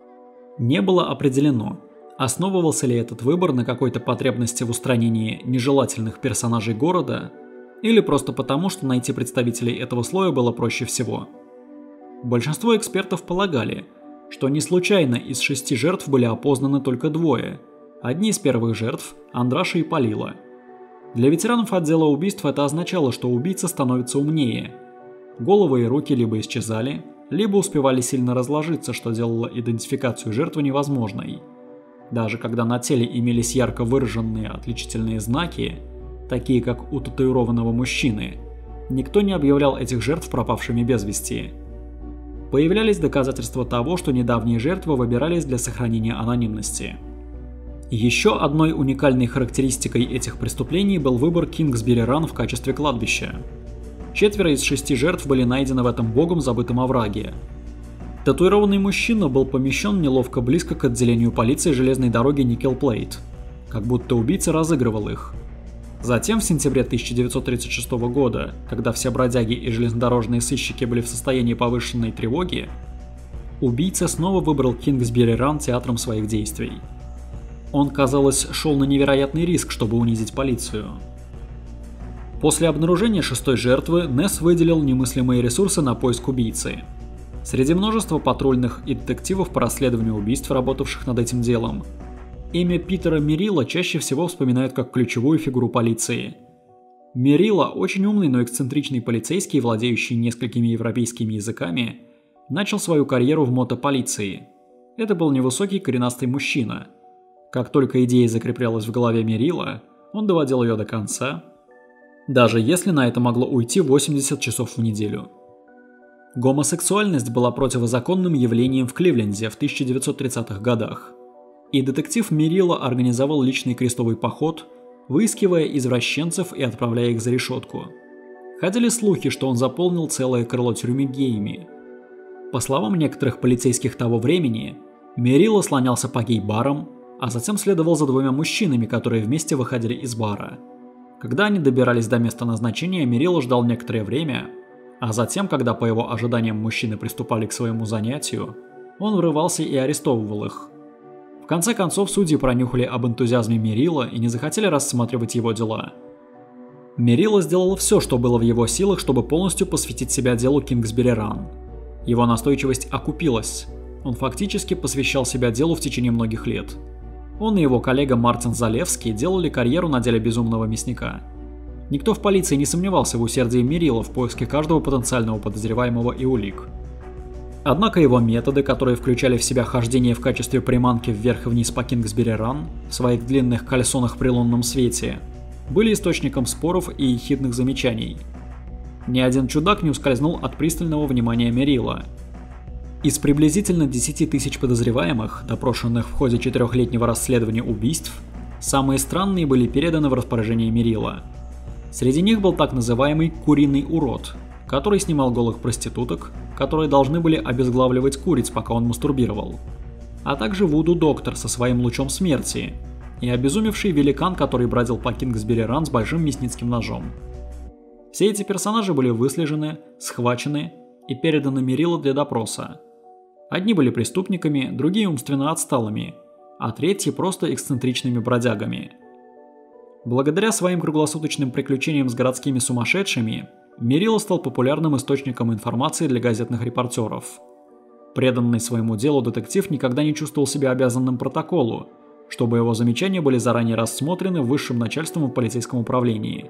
Не было определено, основывался ли этот выбор на какой-то потребности в устранении нежелательных персонажей города, или просто потому, что найти представителей этого слоя было проще всего. Большинство экспертов полагали, что не случайно из 6 жертв были опознаны только 2. Одни из первых жертв – Андраша и Полила. Для ветеранов отдела убийств это означало, что убийца становится умнее. Головы и руки либо исчезали, либо успевали сильно разложиться, что делало идентификацию жертвы невозможной. Даже когда на теле имелись ярко выраженные отличительные знаки, такие как у татуированного мужчины, никто не объявлял этих жертв пропавшими без вести. Появлялись доказательства того, что недавние жертвы выбирались для сохранения анонимности. Еще одной уникальной характеристикой этих преступлений был выбор Кингсбери-Ран в качестве кладбища. 4 из 6 жертв были найдены в этом богом забытом овраге. Татуированный мужчина был помещен неловко близко к отделению полиции железной дороги Никел-Плейт, как будто убийца разыгрывал их. Затем в сентябре 1936 года, когда все бродяги и железнодорожные сыщики были в состоянии повышенной тревоги, убийца снова выбрал Кингсбери-Ран театром своих действий. Он, казалось, шел на невероятный риск, чтобы унизить полицию. После обнаружения 6-й жертвы Несс выделил немыслимые ресурсы на поиск убийцы. Среди множества патрульных и детективов по расследованию убийств, работавших над этим делом, имя Питера Мерилла чаще всего вспоминают как ключевую фигуру полиции. Мерилла, очень умный, но эксцентричный полицейский, владеющий несколькими европейскими языками, начал свою карьеру в мотополиции. Это был невысокий коренастый мужчина. Как только идея закреплялась в голове Мерилла, он доводил ее до конца, даже если на это могло уйти 80 часов в неделю. Гомосексуальность была противозаконным явлением в Кливленде в 1930-х годах, и детектив Мерилла организовал личный крестовый поход, выискивая извращенцев и отправляя их за решетку. Ходили слухи, что он заполнил целое крыло тюрьмы геями. По словам некоторых полицейских того времени, Мерилла слонялся по гей-барам, а затем следовал за 2 мужчинами, которые вместе выходили из бара. Когда они добирались до места назначения, Мерилла ждал некоторое время, а затем, когда по его ожиданиям мужчины приступали к своему занятию, он врывался и арестовывал их. В конце концов, судьи пронюхали об энтузиазме Мерилла и не захотели рассматривать его дела. Мерилла сделал все, что было в его силах, чтобы полностью посвятить себя делу Кингсбери-Ран. Его настойчивость окупилась. Он фактически посвящал себя делу в течение многих лет. Он и его коллега Мартин Залевский делали карьеру на деле безумного мясника. Никто в полиции не сомневался в усердии Мерилла в поиске каждого потенциального подозреваемого и улик. Однако его методы, которые включали в себя хождение в качестве приманки вверх и вниз по Кингсбери-Ран в своих длинных кальсонах при лунном свете, были источником споров и ехидных замечаний. Ни один чудак не ускользнул от пристального внимания Мерилла. Из приблизительно 10 тысяч подозреваемых, допрошенных в ходе 4-летнего расследования убийств, самые странные были переданы в распоряжение Мерилла. Среди них был так называемый «куриный урод», который снимал голых проституток, которые должны были обезглавливать куриц, пока он мастурбировал, а также вуду-доктор со своим лучом смерти и обезумевший великан, который бродил по Кингсбери-Ран с большим мясницким ножом. Все эти персонажи были выслежены, схвачены и переданы Мериллу для допроса. Одни были преступниками, другие умственно отсталыми, а третьи просто эксцентричными бродягами. Благодаря своим круглосуточным приключениям с городскими сумасшедшими, Мерилла стал популярным источником информации для газетных репортеров. Преданный своему делу детектив никогда не чувствовал себя обязанным протоколу, чтобы его замечания были заранее рассмотрены высшим начальством в полицейском управлении.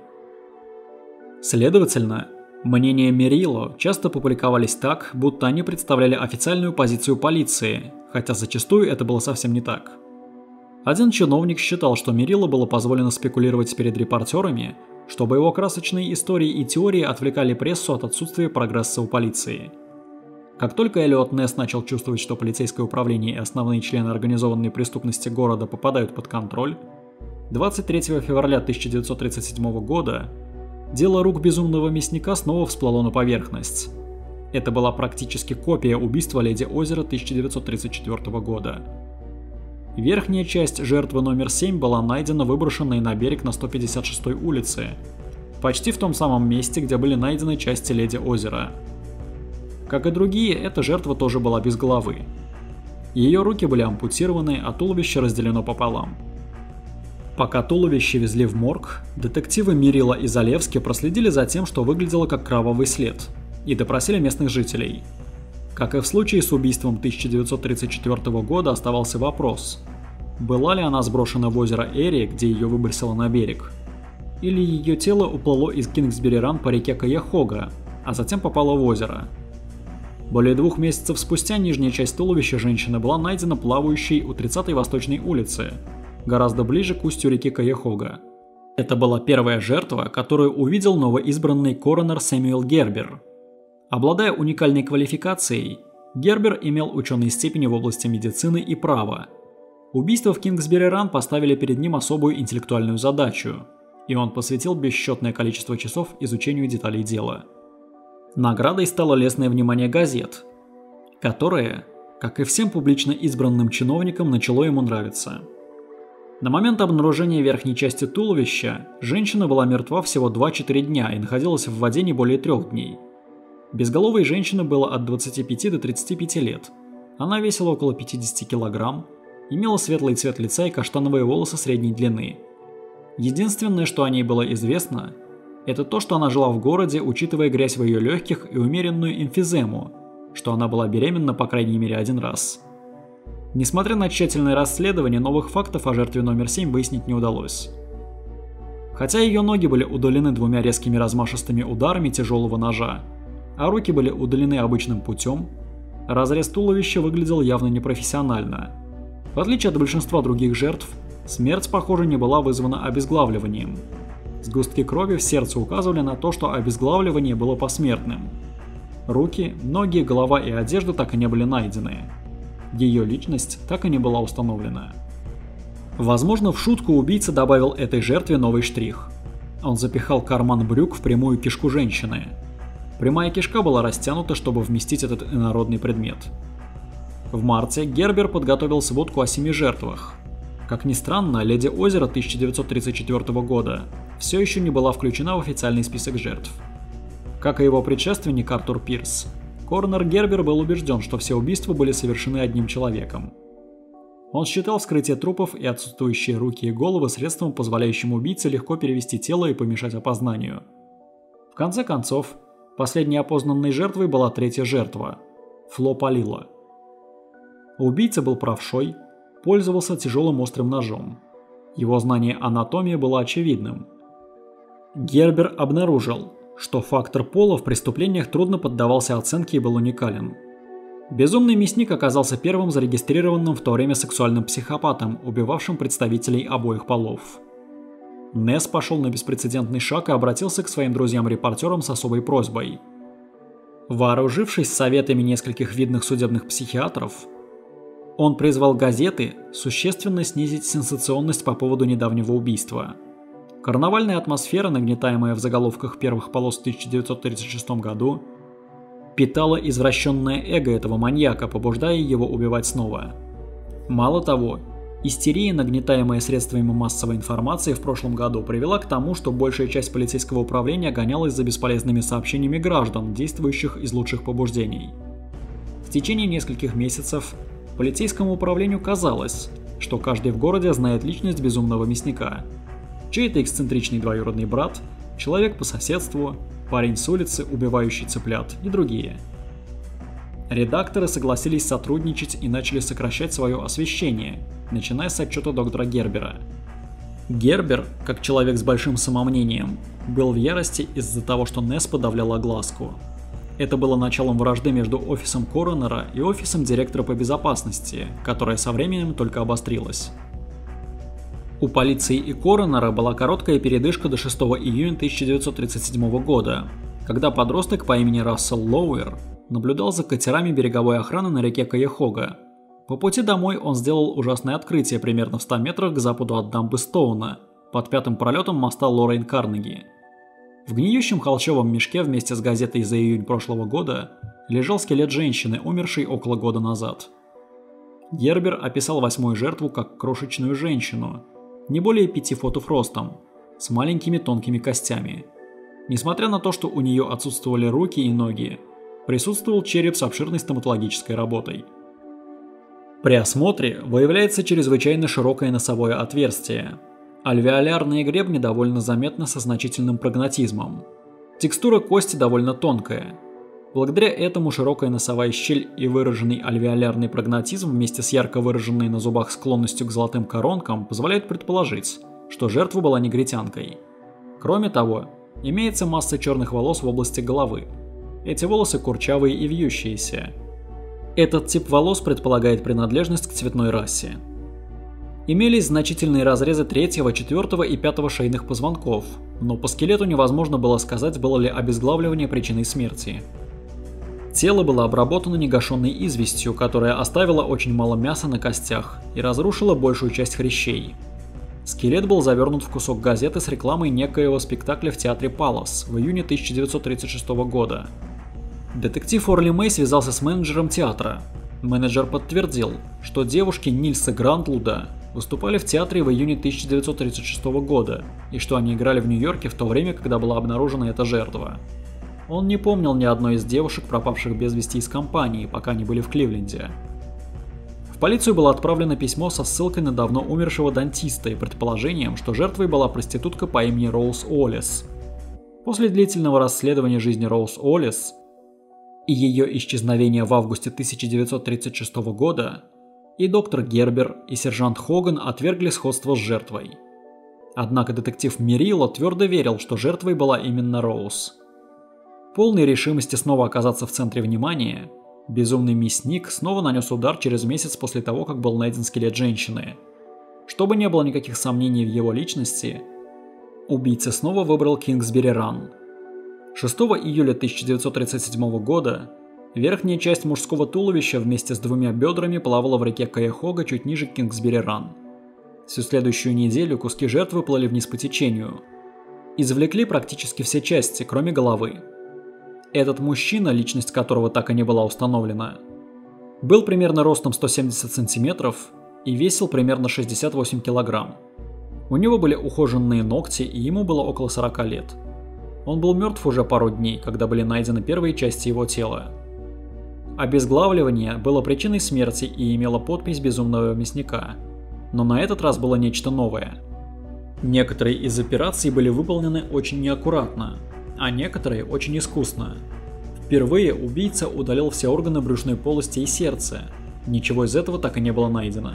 Следовательно, мнения Мерило часто публиковались так, будто они представляли официальную позицию полиции, хотя зачастую это было совсем не так. Один чиновник считал, что Мерило было позволено спекулировать перед репортерами, чтобы его красочные истории и теории отвлекали прессу от отсутствия прогресса у полиции. Как только Эллиот Несс начал чувствовать, что полицейское управление и основные члены организованной преступности города попадают под контроль, 23 февраля 1937 года дело рук безумного мясника снова всплыло на поверхность. Это была практически копия убийства леди Озера 1934 года. Верхняя часть жертвы номер 7 была найдена выброшенной на берег на 156-й улице, почти в том самом месте, где были найдены части леди Озера. Как и другие, эта жертва тоже была без головы. Ее руки были ампутированы, а туловище разделено пополам. Пока туловище везли в морг, детективы Мерило и Залевски проследили за тем, что выглядело как кровавый след, и допросили местных жителей. Как и в случае с убийством 1934 года, оставался вопрос, была ли она сброшена в озеро Эри, где ее выбросило на берег, или ее тело уплыло из Кингсбери-Ран по реке Каяхога, а затем попало в озеро. Более 2 месяцев спустя нижняя часть туловища женщины была найдена плавающей у 30-й Восточной улицы, гораздо ближе к устью реки Каяхога. Это была первая жертва, которую увидел новоизбранный коронер Сэмюэл Гербер. Обладая уникальной квалификацией, Гербер имел ученые степени в области медицины и права. Убийства в Кингсбери-Ран поставили перед ним особую интеллектуальную задачу, и он посвятил бесчетное количество часов изучению деталей дела. Наградой стало лестное внимание газет, которое, как и всем публично избранным чиновникам, начало ему нравиться. На момент обнаружения верхней части туловища женщина была мертва всего 2-4 дня и находилась в воде не более 3 дней. Безголовой женщине было от 25 до 35 лет. Она весила около 50 килограмм, имела светлый цвет лица и каштановые волосы средней длины. Единственное, что о ней было известно, это то, что она жила в городе, учитывая грязь в ее легких и умеренную эмфизему, что она была беременна по крайней мере 1 раз. Несмотря на тщательное расследование, новых фактов о жертве номер 7 выяснить не удалось. Хотя ее ноги были удалены 2 резкими размашистыми ударами тяжелого ножа, а руки были удалены обычным путем, разрез туловища выглядел явно непрофессионально. В отличие от большинства других жертв, смерть, похоже, не была вызвана обезглавливанием. Сгустки крови в сердце указывали на то, что обезглавливание было посмертным. Руки, ноги, голова и одежда так и не были найдены. Ее личность так и не была установлена. Возможно, в шутку убийца добавил этой жертве новый штрих. Он запихал карман брюк в прямую кишку женщины. Прямая кишка была растянута, чтобы вместить этот инородный предмет. В марте Гербер подготовил сводку о 7 жертвах. Как ни странно, леди Озера 1934 года все еще не была включена в официальный список жертв. Как и его предшественник Артур Пирс, коронер Гербер был убежден, что все убийства были совершены одним человеком. Он считал вскрытие трупов и отсутствующие руки и головы средством, позволяющим убийце легко перевести тело и помешать опознанию. В конце концов, последней опознанной жертвой была 3-я жертва – Фло Палило. Убийца был правшой, пользовался тяжелым острым ножом. Его знание анатомии было очевидным. Гербер обнаружил, что фактор пола в преступлениях трудно поддавался оценке и был уникален. Безумный мясник оказался первым зарегистрированным в то время сексуальным психопатом, убивавшим представителей обоих полов. Несс пошел на беспрецедентный шаг и обратился к своим друзьям-репортерам с особой просьбой. Вооружившись советами нескольких видных судебных психиатров, он призвал газеты существенно снизить сенсационность по поводу недавнего убийства. Карнавальная атмосфера, нагнетаемая в заголовках первых полос в 1936 году, питала извращенное эго этого маньяка, побуждая его убивать снова. Мало того, истерия, нагнетаемая средствами массовой информации в прошлом году, привела к тому, что большая часть полицейского управления гонялась за бесполезными сообщениями граждан, действующих из лучших побуждений. В течение нескольких месяцев полицейскому управлению казалось, что каждый в городе знает личность безумного мясника. Чей-то эксцентричный двоюродный брат, человек по соседству, парень с улицы, убивающий цыплят и другие. Редакторы согласились сотрудничать и начали сокращать свое освещение, начиная с отчета доктора Гербера. Гербер, как человек с большим самомнением, был в ярости из-за того, что Несс подавляла огласку. Это было началом вражды между офисом коронера и офисом директора по безопасности, которая со временем только обострилась. У полиции и коронера была короткая передышка до 6 июня 1937 года, когда подросток по имени Рассел Лоуэр наблюдал за катерами береговой охраны на реке Каехога. По пути домой он сделал ужасное открытие примерно в 100 метрах к западу от дамбы Стоуна, под 5-м пролетом моста Лоррейн-Карнеги. В гниющем холщовом мешке вместе с газетой за июнь прошлого года лежал скелет женщины, умершей около года назад. Гербер описал 8-ю жертву как крошечную женщину, не более 5 футов ростом, с маленькими тонкими костями. Несмотря на то, что у нее отсутствовали руки и ноги, присутствовал череп с обширной стоматологической работой. При осмотре выявляется чрезвычайно широкое носовое отверстие. Альвеолярные гребни довольно заметны со значительным прогнатизмом. Текстура кости довольно тонкая. Благодаря этому широкая носовая щель и выраженный альвеолярный прогнатизм вместе с ярко выраженной на зубах склонностью к золотым коронкам позволяют предположить, что жертва была негритянкой. Кроме того, имеется масса черных волос в области головы. Эти волосы курчавые и вьющиеся. Этот тип волос предполагает принадлежность к цветной расе. Имелись значительные разрезы 3-го, 4-го и 5-го шейных позвонков, но по скелету невозможно было сказать, было ли обезглавливание причиной смерти. Тело было обработано негашенной известью, которая оставила очень мало мяса на костях и разрушила большую часть хрящей. Скелет был завернут в кусок газеты с рекламой некоего спектакля в театре Палас в июне 1936 года. Детектив Орли Мэй связался с менеджером театра. Менеджер подтвердил, что девушки Нильса Грантлуда выступали в театре в июне 1936 года и что они играли в Нью-Йорке в то время, когда была обнаружена эта жертва. Он не помнил ни одной из девушек, пропавших без вести из компании, пока они были в Кливленде. В полицию было отправлено письмо со ссылкой на давно умершего дантиста и предположением, что жертвой была проститутка по имени Роуз Уоллес. После длительного расследования жизни Роуз Уоллес и ее исчезновения в августе 1936 года, и доктор Гербер, и сержант Хоган отвергли сходство с жертвой. Однако детектив Мерило твердо верил, что жертвой была именно Роуз. Полной решимости снова оказаться в центре внимания, безумный мясник снова нанес удар через месяц после того, как был найден скелет женщины. Чтобы не было никаких сомнений в его личности, убийца снова выбрал Кингсбери-Ран. 6 июля 1937 года верхняя часть мужского туловища вместе с 2 бедрами плавала в реке Каехога чуть ниже Кингсбери-Ран. Всю следующую неделю куски жертвы плыли вниз по течению. Извлекли практически все части, кроме головы. Этот мужчина, личность которого так и не была установлена, был примерно ростом 170 сантиметров и весил примерно 68 килограмм. У него были ухоженные ногти, и ему было около 40 лет. Он был мертв уже пару дней, когда были найдены первые части его тела. Обезглавливание было причиной смерти и имело подпись безумного мясника. Но на этот раз было нечто новое. Некоторые из операций были выполнены очень неаккуратно, а некоторые очень искусно. Впервые убийца удалил все органы брюшной полости и сердца. Ничего из этого так и не было найдено.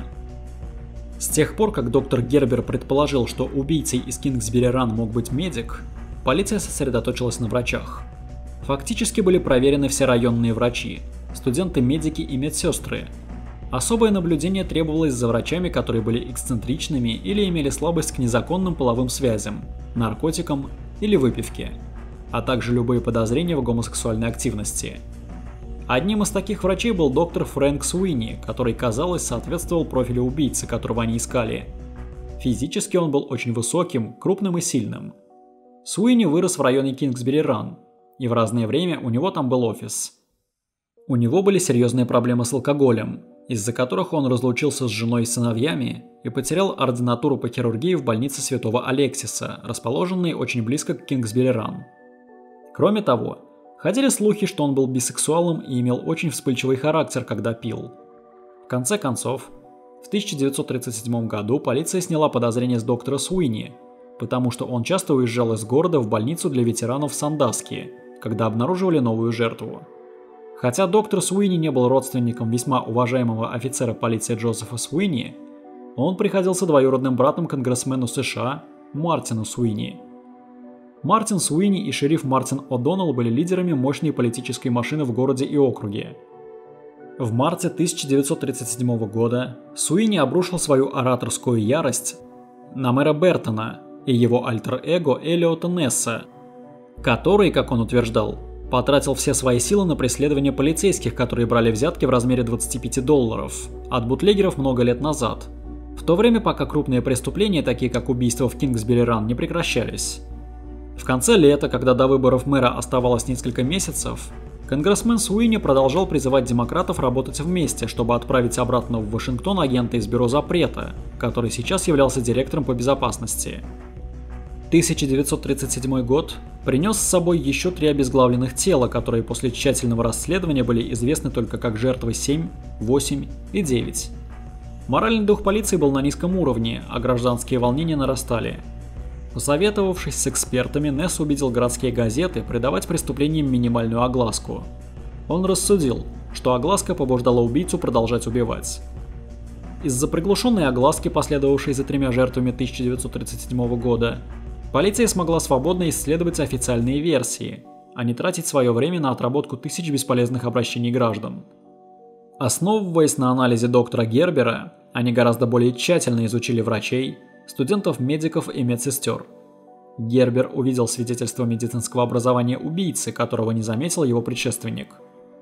С тех пор, как доктор Гербер предположил, что убийцей из Кингсбери-Ран мог быть медик, полиция сосредоточилась на врачах. Фактически были проверены все районные врачи, студенты-медики и медсестры. Особое наблюдение требовалось за врачами, которые были эксцентричными или имели слабость к незаконным половым связям, наркотикам или выпивке, а также любые подозрения в гомосексуальной активности. Одним из таких врачей был доктор Фрэнк Суини, который, казалось, соответствовал профилю убийцы, которого они искали. Физически он был очень высоким, крупным и сильным. Суини вырос в районе Кингсбери-Ран, и в разное время у него там был офис. У него были серьезные проблемы с алкоголем, из-за которых он разлучился с женой и сыновьями и потерял ординатуру по хирургии в больнице Святого Алексиса, расположенной очень близко к Кингсбери-Ран. Кроме того, ходили слухи, что он был бисексуалом и имел очень вспыльчивый характер, когда пил. В конце концов, в 1937 году полиция сняла подозрения с доктора Суини, потому что он часто уезжал из города в больницу для ветеранов в Сандаски, когда обнаруживали новую жертву. Хотя доктор Суини не был родственником весьма уважаемого офицера полиции Джозефа Суини, он приходился двоюродным братом конгрессмену США Мартину Суини. Мартин Суини и шериф Мартин О'Доннелл были лидерами мощной политической машины в городе и округе. В марте 1937 года Суини обрушил свою ораторскую ярость на мэра Бертона и его альтер-эго Элиота Несса, который, как он утверждал, потратил все свои силы на преследование полицейских, которые брали взятки в размере $25 от бутлегеров много лет назад, в то время пока крупные преступления, такие как убийства в Кингсбери-Ран, не прекращались. В конце лета, когда до выборов мэра оставалось несколько месяцев, конгрессмен Суини продолжал призывать демократов работать вместе, чтобы отправить обратно в Вашингтон агента из бюро запрета, который сейчас являлся директором по безопасности. 1937 год принес с собой еще 3 обезглавленных тела, которые после тщательного расследования были известны только как жертвы 7, 8 и 9. Моральный дух полиции был на низком уровне, а гражданские волнения нарастали. Посоветовавшись с экспертами, Несс убедил городские газеты придавать преступлениям минимальную огласку. Он рассудил, что огласка побуждала убийцу продолжать убивать. Из-за приглушенной огласки, последовавшей за 3 жертвами 1937 года, полиция смогла свободно исследовать официальные версии, а не тратить свое время на отработку тысяч бесполезных обращений граждан. Основываясь на анализе доктора Гербера, они гораздо более тщательно изучили врачей, студентов, медиков и медсестер. Гербер увидел свидетельство медицинского образования убийцы, которого не заметил его предшественник.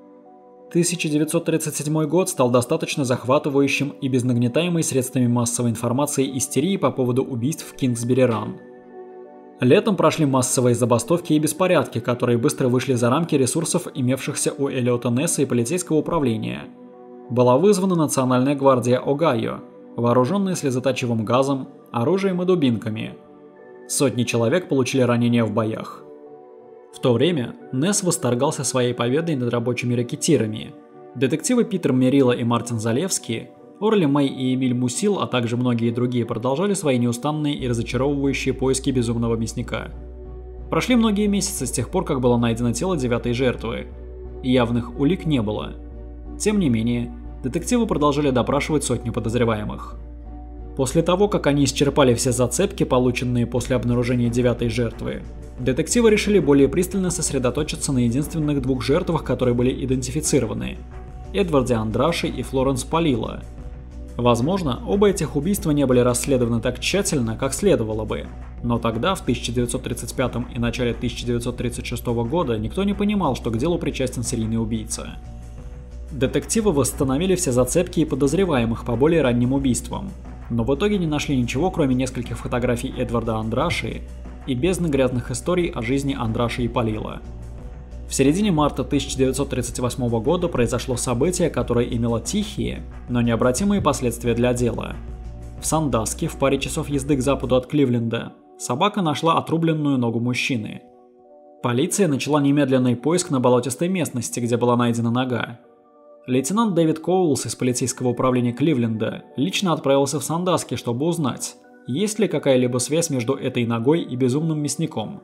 1937 год стал достаточно захватывающим и без нагнетаемой средствами массовой информации истерии по поводу убийств в Кингсбери-Ран. Летом прошли массовые забастовки и беспорядки, которые быстро вышли за рамки ресурсов, имевшихся у Элиота Несса и полицейского управления. Была вызвана Национальная гвардия Огайо, вооруженная слезоточивым газом, оружием и дубинками. Сотни человек получили ранения в боях. В то время Несс восторгался своей победой над рабочими рэкетирами. Детективы Питер Мерило и Мартин Залевский, Орли Мэй и Эмиль Мусил, а также многие другие продолжали свои неустанные и разочаровывающие поиски безумного мясника. Прошли многие месяцы с тех пор, как было найдено тело 9-й жертвы, и явных улик не было. Тем не менее, детективы продолжали допрашивать сотни подозреваемых. После того, как они исчерпали все зацепки, полученные после обнаружения 9-й жертвы, детективы решили более пристально сосредоточиться на единственных 2 жертвах, которые были идентифицированы – Эдварде Андраши и Флоренс Палило. Возможно, оба этих убийства не были расследованы так тщательно, как следовало бы, но тогда, в 1935 и начале 1936 года, никто не понимал, что к делу причастен серийный убийца. Детективы восстановили все зацепки и подозреваемых по более ранним убийствам, но в итоге не нашли ничего, кроме нескольких фотографий Эдварда Андраши и бездны грязных историй о жизни Андраши и Палило. В середине марта 1938 года произошло событие, которое имело тихие, но необратимые последствия для дела. В Сандаске, в паре часов езды к западу от Кливленда, собака нашла отрубленную ногу мужчины. Полиция начала немедленный поиск на болотистой местности, где была найдена нога. Лейтенант Дэвид Коулс из полицейского управления Кливленда лично отправился в Сандаски, чтобы узнать, есть ли какая-либо связь между этой ногой и безумным мясником.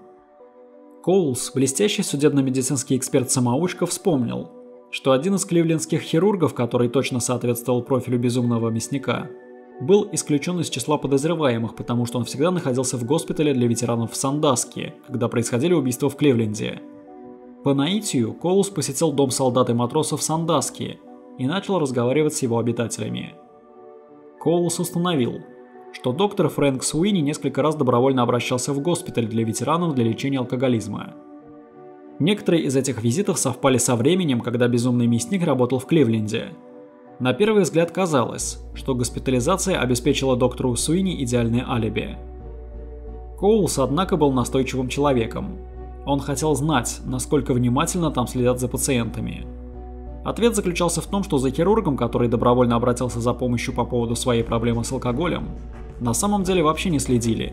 Коулс, блестящий судебно-медицинский эксперт-самоучка, вспомнил, что один из кливлендских хирургов, который точно соответствовал профилю безумного мясника, был исключен из числа подозреваемых, потому что он всегда находился в госпитале для ветеранов в Сандаске, когда происходили убийства в Кливленде. По наитию Коулс посетил дом солдат и матросов в Сандаске и начал разговаривать с его обитателями. Коулс установил, что доктор Фрэнк Суини несколько раз добровольно обращался в госпиталь для ветеранов для лечения алкоголизма. Некоторые из этих визитов совпали со временем, когда безумный мясник работал в Кливленде. На первый взгляд казалось, что госпитализация обеспечила доктору Суини идеальное алиби. Коулс, однако, был настойчивым человеком. Он хотел знать, насколько внимательно там следят за пациентами. Ответ заключался в том, что за хирургом, который добровольно обратился за помощью по поводу своей проблемы с алкоголем, на самом деле вообще не следили.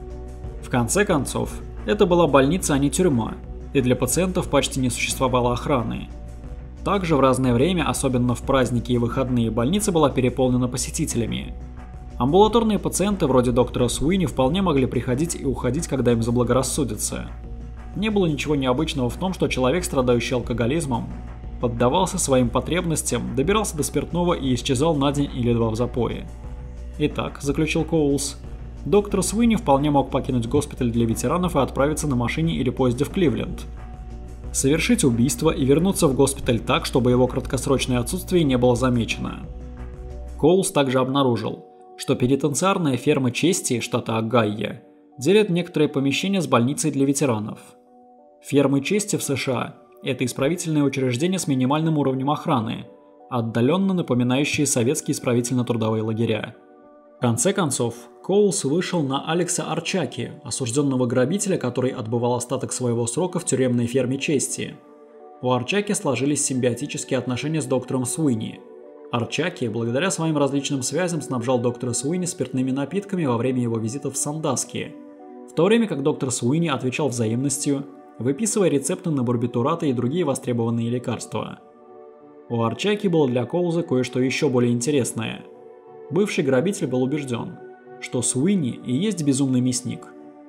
В конце концов, это была больница, а не тюрьма, и для пациентов почти не существовало охраны. Также в разное время, особенно в праздники и выходные, больница была переполнена посетителями. Амбулаторные пациенты вроде доктора Суини вполне могли приходить и уходить, когда им заблагорассудится. Не было ничего необычного в том, что человек, страдающий алкоголизмом, поддавался своим потребностям, добирался до спиртного и исчезал на день или два в запое. Итак, заключил Коулс, доктор Суини вполне мог покинуть госпиталь для ветеранов и отправиться на машине или поезде в Кливленд. Совершить убийство и вернуться в госпиталь так, чтобы его краткосрочное отсутствие не было замечено. Коулс также обнаружил, что пенитенциарная ферма чести штата Огайо делит некоторые помещения с больницей для ветеранов. Фермы чести в США – это исправительные учреждения с минимальным уровнем охраны, отдаленно напоминающие советские исправительно-трудовые лагеря. В конце концов, Коулс вышел на Алекса Арчаки, осужденного грабителя, который отбывал остаток своего срока в тюремной ферме чести. У Арчаки сложились симбиотические отношения с доктором Суини. Арчаки, благодаря своим различным связям, снабжал доктора Суини спиртными напитками во время его визитов в Сандаски, в то время как доктор Суини отвечал взаимностью, выписывая рецепты на барбитураты и другие востребованные лекарства. У Арчаки было для Коулза кое-что еще более интересное. Бывший грабитель был убежден, что Суини и есть безумный мясник.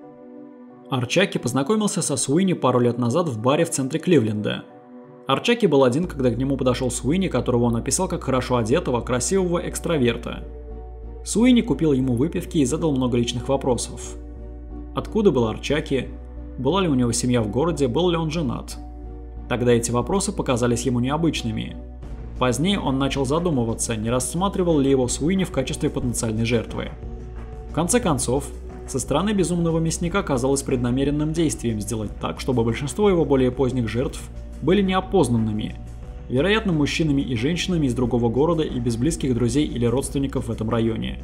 Арчаки познакомился со Суини пару лет назад в баре в центре Кливленда. Арчаки был один, когда к нему подошел Суини, которого он описал как хорошо одетого, красивого экстраверта. Суини купил ему выпивки и задал много личных вопросов. Откуда был Арчаки? Была ли у него семья в городе? Был ли он женат? Тогда эти вопросы показались ему необычными. Позднее он начал задумываться, не рассматривал ли его Суини в качестве потенциальной жертвы. В конце концов, со стороны безумного мясника казалось преднамеренным действием сделать так, чтобы большинство его более поздних жертв были неопознанными, вероятно, мужчинами и женщинами из другого города и без близких друзей или родственников в этом районе.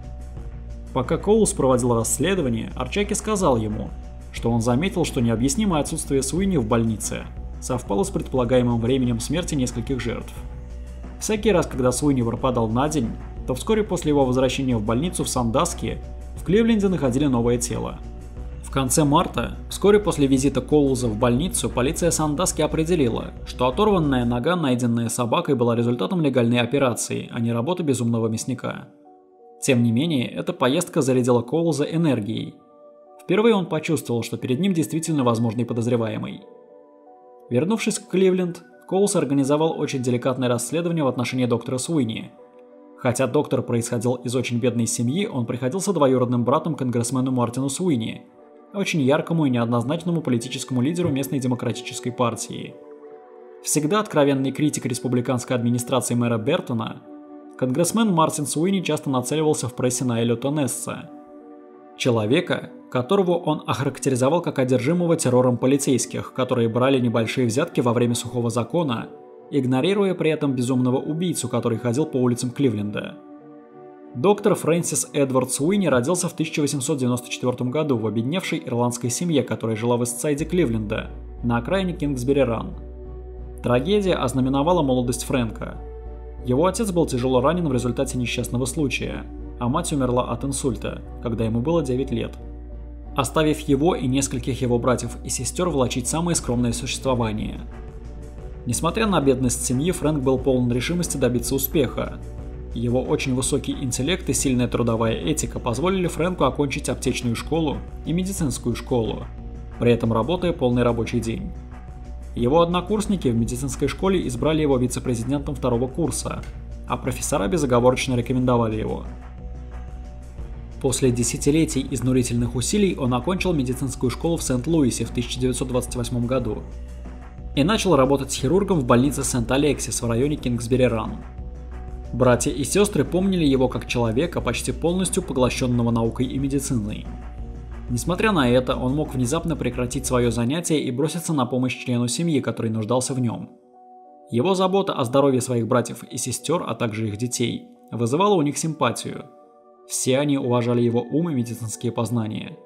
Пока Коулс проводил расследование, Арчаки сказал ему, что он заметил, что необъяснимое отсутствие Суини в больнице совпало с предполагаемым временем смерти нескольких жертв. Всякий раз, когда Суини пропадал на день, то вскоре после его возвращения в больницу в Сандаске в Кливленде находили новое тело. В конце марта, вскоре после визита Коулза в больницу, полиция Сандаски определила, что оторванная нога, найденная собакой, была результатом легальной операции, а не работы безумного мясника. Тем не менее, эта поездка зарядила Коулза энергией. Впервые он почувствовал, что перед ним действительно возможный подозреваемый. Вернувшись в Кливленд, Коулс организовал очень деликатное расследование в отношении доктора Суини. Хотя доктор происходил из очень бедной семьи, он приходился двоюродным братом конгрессмену Мартину Суини, очень яркому и неоднозначному политическому лидеру местной демократической партии. Всегда откровенный критик республиканской администрации мэра Бертона, конгрессмен Мартин Суини часто нацеливался в прессе на Эллиота Несса, человека, которого он охарактеризовал как одержимого террором полицейских, которые брали небольшие взятки во время сухого закона, игнорируя при этом безумного убийцу, который ходил по улицам Кливленда. Доктор Фрэнсис Эдвард Суини родился в 1894 году в обедневшей ирландской семье, которая жила в Истсайде Кливленда, на окраине Кингсбери-Ран. Трагедия ознаменовала молодость Фрэнка. Его отец был тяжело ранен в результате несчастного случая, а мать умерла от инсульта, когда ему было 9 лет, оставив его и нескольких его братьев и сестер влачить самое скромное существование. Несмотря на бедность семьи, Фрэнк был полон решимости добиться успеха. Его очень высокий интеллект и сильная трудовая этика позволили Фрэнку окончить аптечную школу и медицинскую школу, при этом работая полный рабочий день. Его однокурсники в медицинской школе избрали его вице-президентом второго курса, а профессора безоговорочно рекомендовали его. После десятилетий изнурительных усилий он окончил медицинскую школу в Сент-Луисе в 1928 году и начал работать хирургом в больнице Сент-Алексис в районе Кингсбери-Ран. Братья и сестры помнили его как человека, почти полностью поглощенного наукой и медициной. Несмотря на это, он мог внезапно прекратить свое занятие и броситься на помощь члену семьи, который нуждался в нем. Его забота о здоровье своих братьев и сестер, а также их детей, вызывала у них симпатию. Все они уважали его ум и медицинские познания.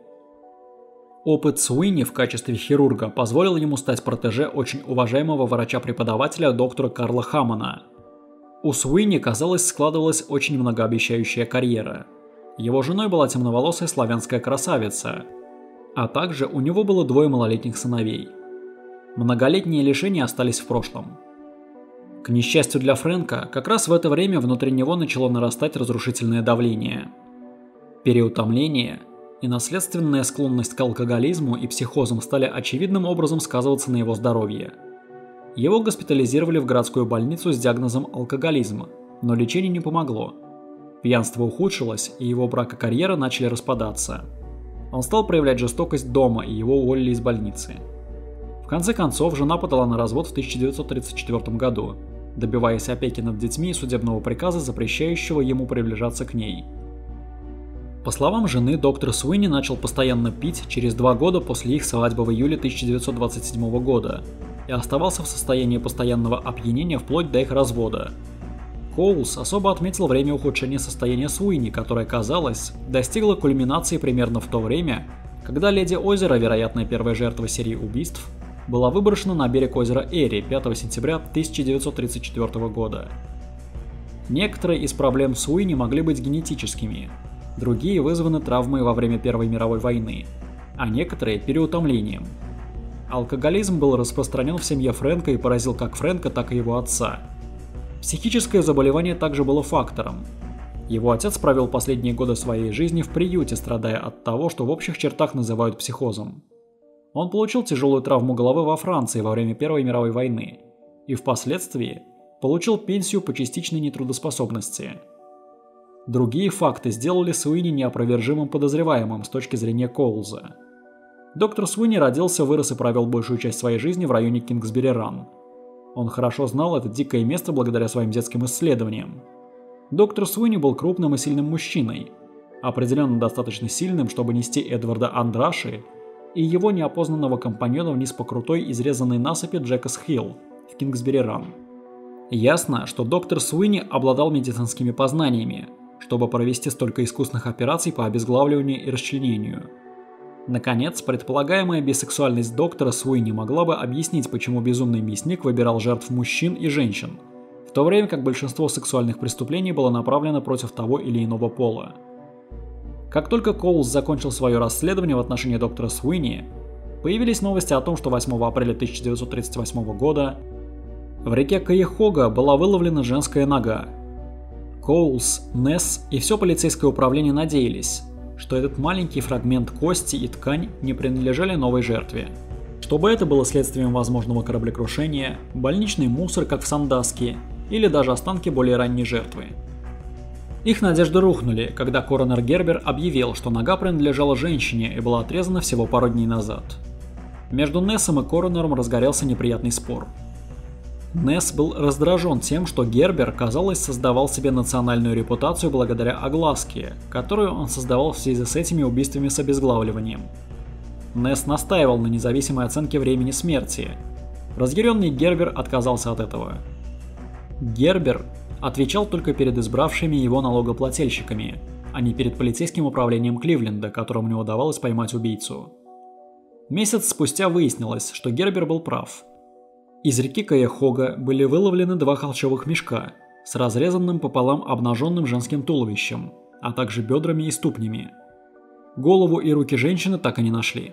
Опыт Суини в качестве хирурга позволил ему стать протеже очень уважаемого врача-преподавателя доктора Карла Хаммона. У Суини, казалось, складывалась очень многообещающая карьера. Его женой была темноволосая славянская красавица, а также у него было 2 малолетних сыновей. Многолетние лишения остались в прошлом. К несчастью для Фрэнка, как раз в это время внутри него начало нарастать разрушительное давление. Переутомление и наследственная склонность к алкоголизму и психозам стали очевидным образом сказываться на его здоровье. Его госпитализировали в городскую больницу с диагнозом алкоголизм, но лечение не помогло. Пьянство ухудшилось, и его брак и карьера начали распадаться. Он стал проявлять жестокость дома, и его уволили из больницы. В конце концов, жена подала на развод в 1934 году, добиваясь опеки над детьми и судебного приказа, запрещающего ему приближаться к ней. По словам жены, доктор Суини начал постоянно пить через 2 года после их свадьбы в июле 1927 года и оставался в состоянии постоянного опьянения вплоть до их развода. Коулс особо отметил время ухудшения состояния Суини, которое, казалось, достигло кульминации примерно в то время, когда леди озера, вероятная первая жертва серии убийств, была выброшена на берег озера Эри 5 сентября 1934 года. Некоторые из проблем Суини могли быть генетическими, другие вызваны травмой во время Первой мировой войны, а некоторые – переутомлением. Алкоголизм был распространен в семье Фрэнка и поразил как Фрэнка, так и его отца. Психическое заболевание также было фактором. Его отец провел последние годы своей жизни в приюте, страдая от того, что в общих чертах называют психозом. Он получил тяжелую травму головы во Франции во время Первой мировой войны и впоследствии получил пенсию по частичной нетрудоспособности. Другие факты сделали Суини неопровержимым подозреваемым с точки зрения Коулза. Доктор Суини родился, вырос и провел большую часть своей жизни в районе Кингсбери-Ран. Он хорошо знал это дикое место благодаря своим детским исследованиям. Доктор Суини был крупным и сильным мужчиной, определенно достаточно сильным, чтобы нести Эдварда Андраши и его неопознанного компаньона вниз по крутой изрезанной насыпи Джекас-Хилл в Кингсбери-Ран. Ясно, что доктор Суини обладал медицинскими познаниями, чтобы провести столько искусных операций по обезглавливанию и расчленению. Наконец, предполагаемая бисексуальность доктора Суини могла бы объяснить, почему безумный мясник выбирал жертв мужчин и женщин, в то время как большинство сексуальных преступлений было направлено против того или иного пола. Как только Коулс закончил свое расследование в отношении доктора Суини, появились новости о том, что 8 апреля 1938 года в реке Каехога была выловлена женская нога. Коулс, Несс и все полицейское управление надеялись, что этот маленький фрагмент кости и ткань не принадлежали новой жертве. Чтобы это было следствием возможного кораблекрушения, больничный мусор, как в Сандаске, или даже останки более ранней жертвы. Их надежды рухнули, когда коронер Гербер объявил, что нога принадлежала женщине и была отрезана всего пару дней назад. Между Нессом и коронером разгорелся неприятный спор. Несс был раздражен тем, что Гербер, казалось, создавал себе национальную репутацию благодаря огласке, которую он создавал в связи с этими убийствами с обезглавливанием. Несс настаивал на независимой оценке времени смерти. Разъяренный Гербер отказался от этого. Гербер отвечал только перед избравшими его налогоплательщиками, а не перед полицейским управлением Кливленда, которому не удавалось поймать убийцу. Месяц спустя выяснилось, что Гербер был прав. Из реки Каехога были выловлены 2 холщовых мешка с разрезанным пополам обнаженным женским туловищем, а также бедрами и ступнями. Голову и руки женщины так и не нашли.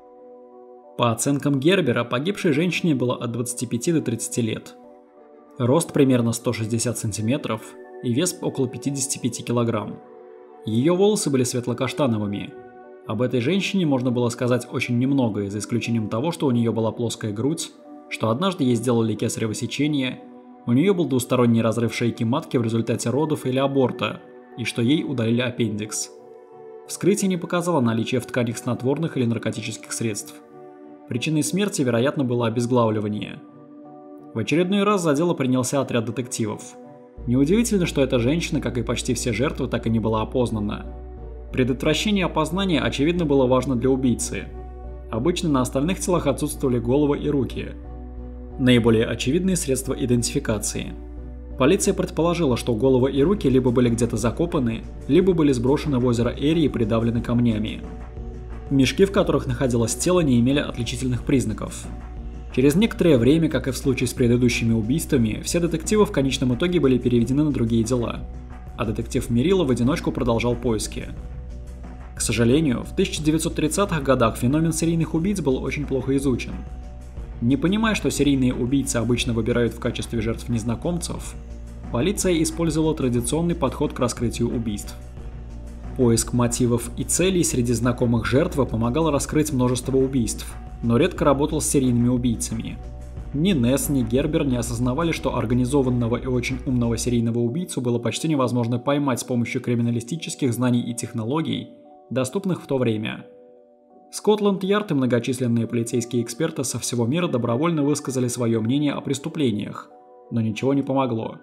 По оценкам Гербера, погибшей женщине было от 25 до 30 лет. Рост примерно 160 см и вес около 55 кг. Ее волосы были светло-каштановыми. Об этой женщине можно было сказать очень немного, за исключением того, что у нее была плоская грудь, что однажды ей сделали кесарево сечение, у нее был двусторонний разрыв шейки матки в результате родов или аборта, и что ей удалили аппендикс. Вскрытие не показало наличие в тканях снотворных или наркотических средств. Причиной смерти, вероятно, было обезглавливание. В очередной раз за дело принялся отряд детективов. Неудивительно, что эта женщина, как и почти все жертвы, так и не была опознана. Предотвращение опознания, очевидно, было важно для убийцы. Обычно на остальных телах отсутствовали головы и руки. Наиболее очевидные средства идентификации. Полиция предположила, что головы и руки либо были где-то закопаны, либо были сброшены в озеро Эри и придавлены камнями. Мешки, в которых находилось тело, не имели отличительных признаков. Через некоторое время, как и в случае с предыдущими убийствами, все детективы в конечном итоге были переведены на другие дела, а детектив Мерило в одиночку продолжал поиски. К сожалению, в 1930-х годах феномен серийных убийц был очень плохо изучен. Не понимая, что серийные убийцы обычно выбирают в качестве жертв незнакомцев, полиция использовала традиционный подход к раскрытию убийств. Поиск мотивов и целей среди знакомых жертв помогал раскрыть множество убийств, но редко работал с серийными убийцами. Ни Несс, ни Гербер не осознавали, что организованного и очень умного серийного убийцу было почти невозможно поймать с помощью криминалистических знаний и технологий, доступных в то время. Скотланд-Ярд и многочисленные полицейские эксперты со всего мира добровольно высказали свое мнение о преступлениях, но ничего не помогло.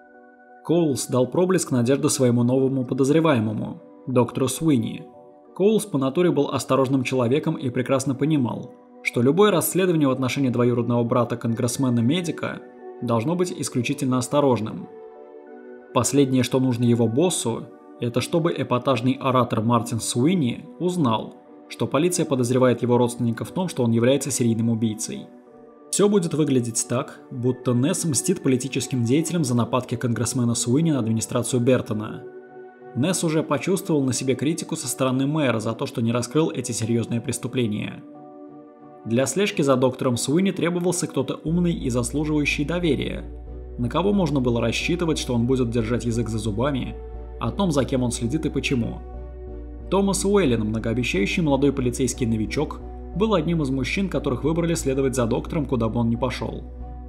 Коулс дал проблеск надежды своему новому подозреваемому, доктору Суини. Коулс по натуре был осторожным человеком и прекрасно понимал, что любое расследование в отношении двоюродного брата конгрессмена-медика должно быть исключительно осторожным. Последнее, что нужно его боссу, это чтобы эпатажный оратор Мартин Суини узнал, что полиция подозревает его родственника в том, что он является серийным убийцей. Все будет выглядеть так, будто Несс мстит политическим деятелям за нападки конгрессмена Суини на администрацию Бертона. Несс уже почувствовал на себе критику со стороны мэра за то, что не раскрыл эти серьезные преступления. Для слежки за доктором Суини требовался кто-то умный и заслуживающий доверия, на кого можно было рассчитывать, что он будет держать язык за зубами, о том, за кем он следит и почему. Томас Уэллен, многообещающий молодой полицейский новичок, был одним из мужчин, которых выбрали следовать за доктором, куда бы он ни пошел.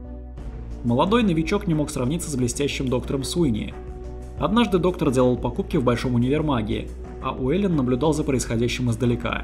Молодой новичок не мог сравниться с блестящим доктором Суини. Однажды доктор делал покупки в большом универмаге, а Уэллен наблюдал за происходящим издалека.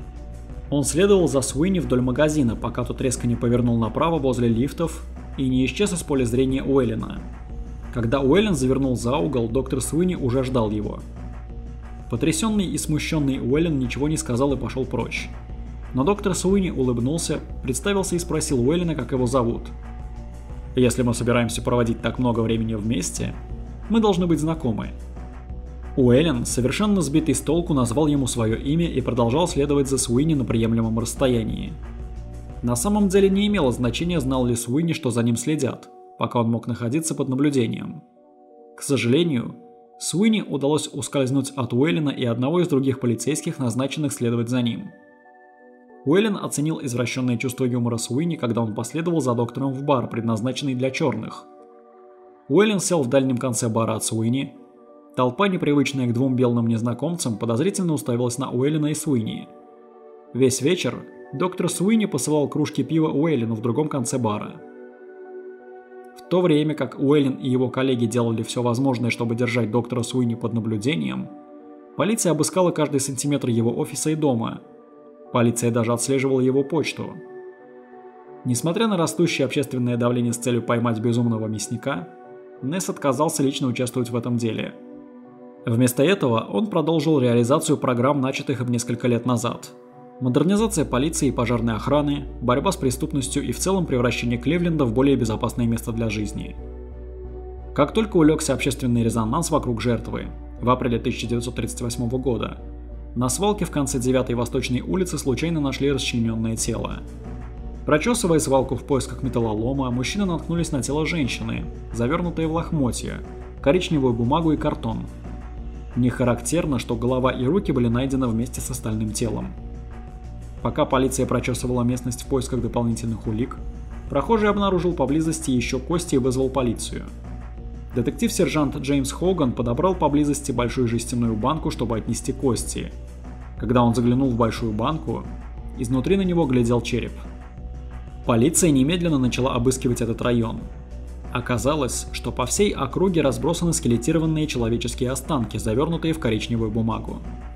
Он следовал за Суини вдоль магазина, пока тот резко не повернул направо возле лифтов и не исчез из поля зрения Уэллена. Когда Уэллен завернул за угол, доктор Суини уже ждал его. Потрясенный и смущенный Уэллен ничего не сказал и пошел прочь. Но доктор Суини улыбнулся, представился и спросил Уэллена, как его зовут. «Если мы собираемся проводить так много времени вместе, мы должны быть знакомы». Уэллен, совершенно сбитый с толку, назвал ему свое имя и продолжал следовать за Суини на приемлемом расстоянии. На самом деле не имело значения, знал ли Суини, что за ним следят, пока он мог находиться под наблюдением. К сожалению, Суини удалось ускользнуть от Уэллена и одного из других полицейских, назначенных следовать за ним. Уэллен оценил извращенное чувство юмора Суини, когда он последовал за доктором в бар, предназначенный для черных. Уэллен сел в дальнем конце бара от Суини. Толпа, непривычная к двум белым незнакомцам, подозрительно уставилась на Уэллена и Суини. Весь вечер доктор Суини посылал кружки пива Уэллену в другом конце бара. В то время как Уэллен и его коллеги делали все возможное, чтобы держать доктора Суини под наблюдением, полиция обыскала каждый сантиметр его офиса и дома. Полиция даже отслеживала его почту. Несмотря на растущее общественное давление с целью поймать безумного мясника, Несс отказался лично участвовать в этом деле. Вместо этого он продолжил реализацию программ, начатых им несколько лет назад. Модернизация полиции и пожарной охраны, борьба с преступностью и в целом превращение Кливленда в более безопасное место для жизни. Как только улегся общественный резонанс вокруг жертвы, в апреле 1938 года, на свалке в конце 9-й Восточной улицы случайно нашли расчлененное тело. Прочесывая свалку в поисках металлолома, мужчины наткнулись на тело женщины, завернутое в лохмотья, коричневую бумагу и картон. Не характерно, что голова и руки были найдены вместе с остальным телом. Пока полиция прочесывала местность в поисках дополнительных улик, прохожий обнаружил поблизости еще кости и вызвал полицию. Детектив-сержант Джеймс Хоган подобрал поблизости большую жестяную банку, чтобы отнести кости. Когда он заглянул в большую банку, изнутри на него глядел череп. Полиция немедленно начала обыскивать этот район. Оказалось, что по всей округе разбросаны скелетированные человеческие останки, завернутые в коричневую бумагу.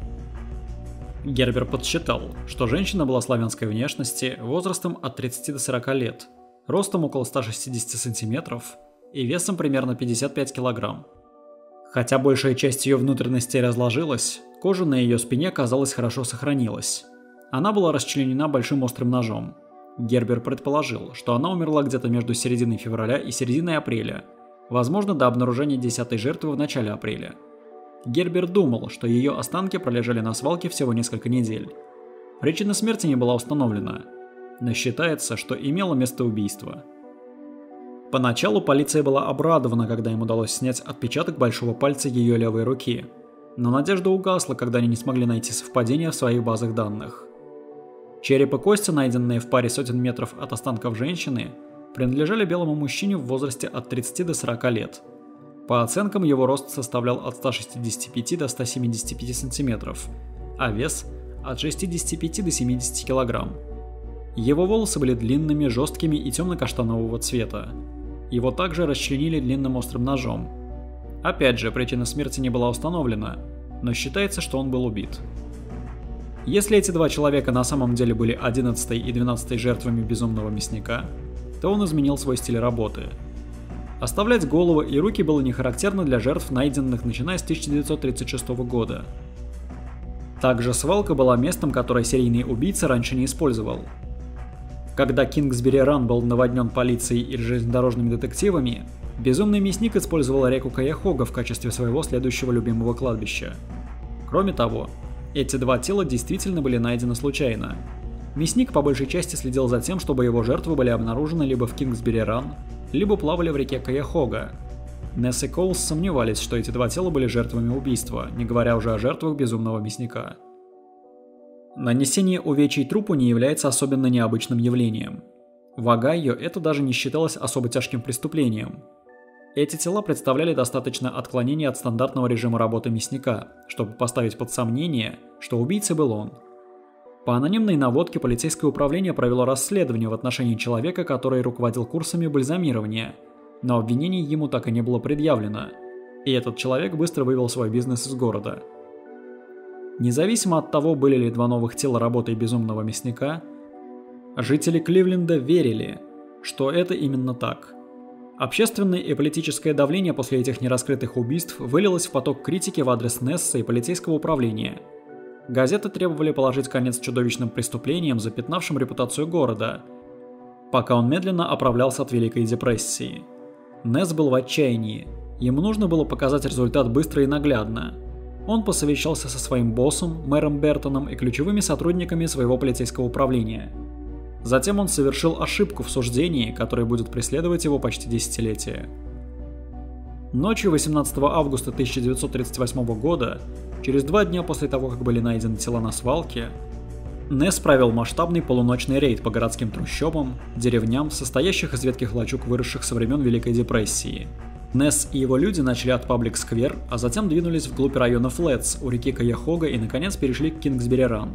Гербер подсчитал, что женщина была славянской внешности, возрастом от 30 до 40 лет, ростом около 160 сантиметров и весом примерно 55 килограмм. Хотя большая часть ее внутренностей разложилась, кожа на ее спине, казалось, хорошо сохранилась. Она была расчленена большим острым ножом. Гербер предположил, что она умерла где-то между серединой февраля и серединой апреля, возможно, до обнаружения 10-й жертвы в начале апреля. Гербер думал, что ее останки пролежали на свалке всего несколько недель. Причина смерти не была установлена, но считается, что имело место убийство. Поначалу полиция была обрадована, когда им удалось снять отпечаток большого пальца ее левой руки, но надежда угасла, когда они не смогли найти совпадения в своих базах данных. Череп и кости, найденные в паре сотен метров от останков женщины, принадлежали белому мужчине в возрасте от 30 до 40 лет. По оценкам, его рост составлял от 165 до 175 сантиметров, а вес от 65 до 70 килограмм. Его волосы были длинными, жесткими и темно-каштанового цвета. Его также расчленили длинным острым ножом. Опять же, причина смерти не была установлена, но считается, что он был убит. Если эти два человека на самом деле были 11-й и 12-й жертвами безумного мясника, то он изменил свой стиль работы. Оставлять головы и руки было не характерно для жертв, найденных начиная с 1936 года. Также свалка была местом, которое серийный убийца раньше не использовал. Когда Кингсбери-Ран был наводнен полицией и железнодорожными детективами, безумный мясник использовал реку Каяхога в качестве своего следующего любимого кладбища. Кроме того, эти два тела действительно были найдены случайно. Мясник по большей части следил за тем, чтобы его жертвы были обнаружены либо в Кингсбери-Ран, либо плавали в реке Каяхога. Несс и Коулс сомневались, что эти два тела были жертвами убийства, не говоря уже о жертвах безумного мясника. Нанесение увечий трупу не является особенно необычным явлением. В Огайо это даже не считалось особо тяжким преступлением. Эти тела представляли достаточно отклонений от стандартного режима работы мясника, чтобы поставить под сомнение, что убийцей был он. По анонимной наводке полицейское управление провело расследование в отношении человека, который руководил курсами бальзамирования, но обвинений ему так и не было предъявлено, и этот человек быстро вывел свой бизнес из города. Независимо от того, были ли два новых тела работой безумного мясника, жители Кливленда верили, что это именно так. Общественное и политическое давление после этих нераскрытых убийств вылилось в поток критики в адрес Несса и полицейского управления. Газеты требовали положить конец чудовищным преступлениям, запятнавшим репутацию города, пока он медленно оправлялся от Великой депрессии. Несс был в отчаянии, ему нужно было показать результат быстро и наглядно. Он посовещался со своим боссом, мэром Бертоном и ключевыми сотрудниками своего полицейского управления. Затем он совершил ошибку в суждении, которая будет преследовать его почти десятилетие. Ночью 18 августа 1938 года, через 2 дня после того, как были найдены тела на свалке, Несс провел масштабный полуночный рейд по городским трущобам, деревням, состоящих из ветких лачуг, выросших со времен Великой депрессии. Несс и его люди начали от Паблик-сквер, а затем двинулись вглубь района Флетс, у реки Каяхога и наконец перешли к Кингсбери-Ран.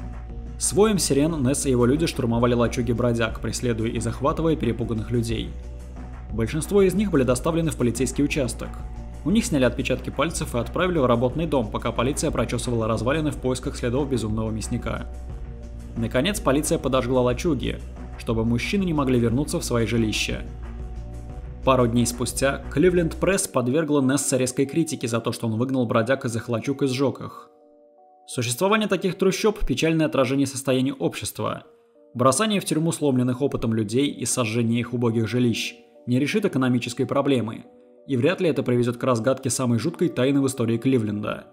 С воем сирен Несс и его люди штурмовали лачуги бродяг, преследуя и захватывая перепуганных людей. Большинство из них были доставлены в полицейский участок. У них сняли отпечатки пальцев и отправили в работный дом, пока полиция прочесывала развалины в поисках следов безумного мясника. Наконец полиция подожгла лачуги, чтобы мужчины не могли вернуться в свои жилища. Пару дней спустя Кливленд Пресс подвергла Несса резкой критике за то, что он выгнал бродяг из их лачуг и сжег их. Существование таких трущоб – печальное отражение состояния общества. Бросание в тюрьму сломленных опытом людей и сожжение их убогих жилищ не решит экономической проблемы, и вряд ли это приведет к разгадке самой жуткой тайны в истории Кливленда.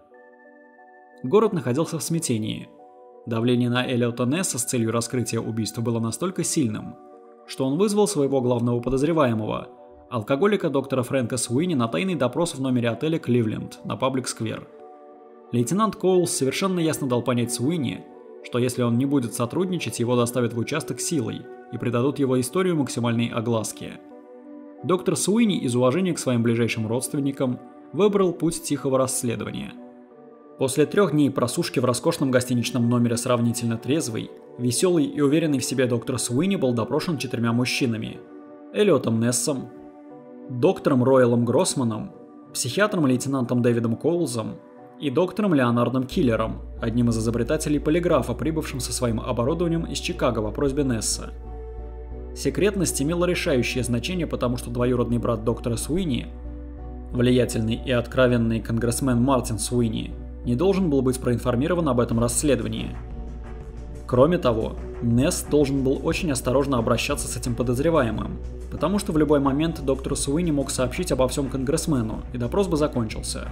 Город находился в смятении. Давление на Эллиота Несса с целью раскрытия убийства было настолько сильным, что он вызвал своего главного подозреваемого, алкоголика доктора Фрэнка Суини, на тайный допрос в номере отеля Кливленд на Паблик-сквер. Лейтенант Коулс совершенно ясно дал понять Суини, что если он не будет сотрудничать, его доставят в участок силой и придадут его историю максимальной огласке. Доктор Суини из уважения к своим ближайшим родственникам выбрал путь тихого расследования. После 3 дней просушки в роскошном гостиничном номере сравнительно трезвый, веселый и уверенный в себе доктор Суини был допрошен 4 мужчинами: Эллиотом Нессом, доктором Роялом Гроссманом, психиатром лейтенантом Дэвидом Коулзом и доктором Леонардом Киллером, одним из изобретателей полиграфа, прибывшим со своим оборудованием из Чикаго по просьбе Несса. Секретность имела решающее значение, потому что двоюродный брат доктора Суини, влиятельный и откровенный конгрессмен Мартин Суини, не должен был быть проинформирован об этом расследовании. Кроме того, Несс должен был очень осторожно обращаться с этим подозреваемым, потому что в любой момент доктор Суини мог сообщить обо всем конгрессмену, и допрос бы закончился.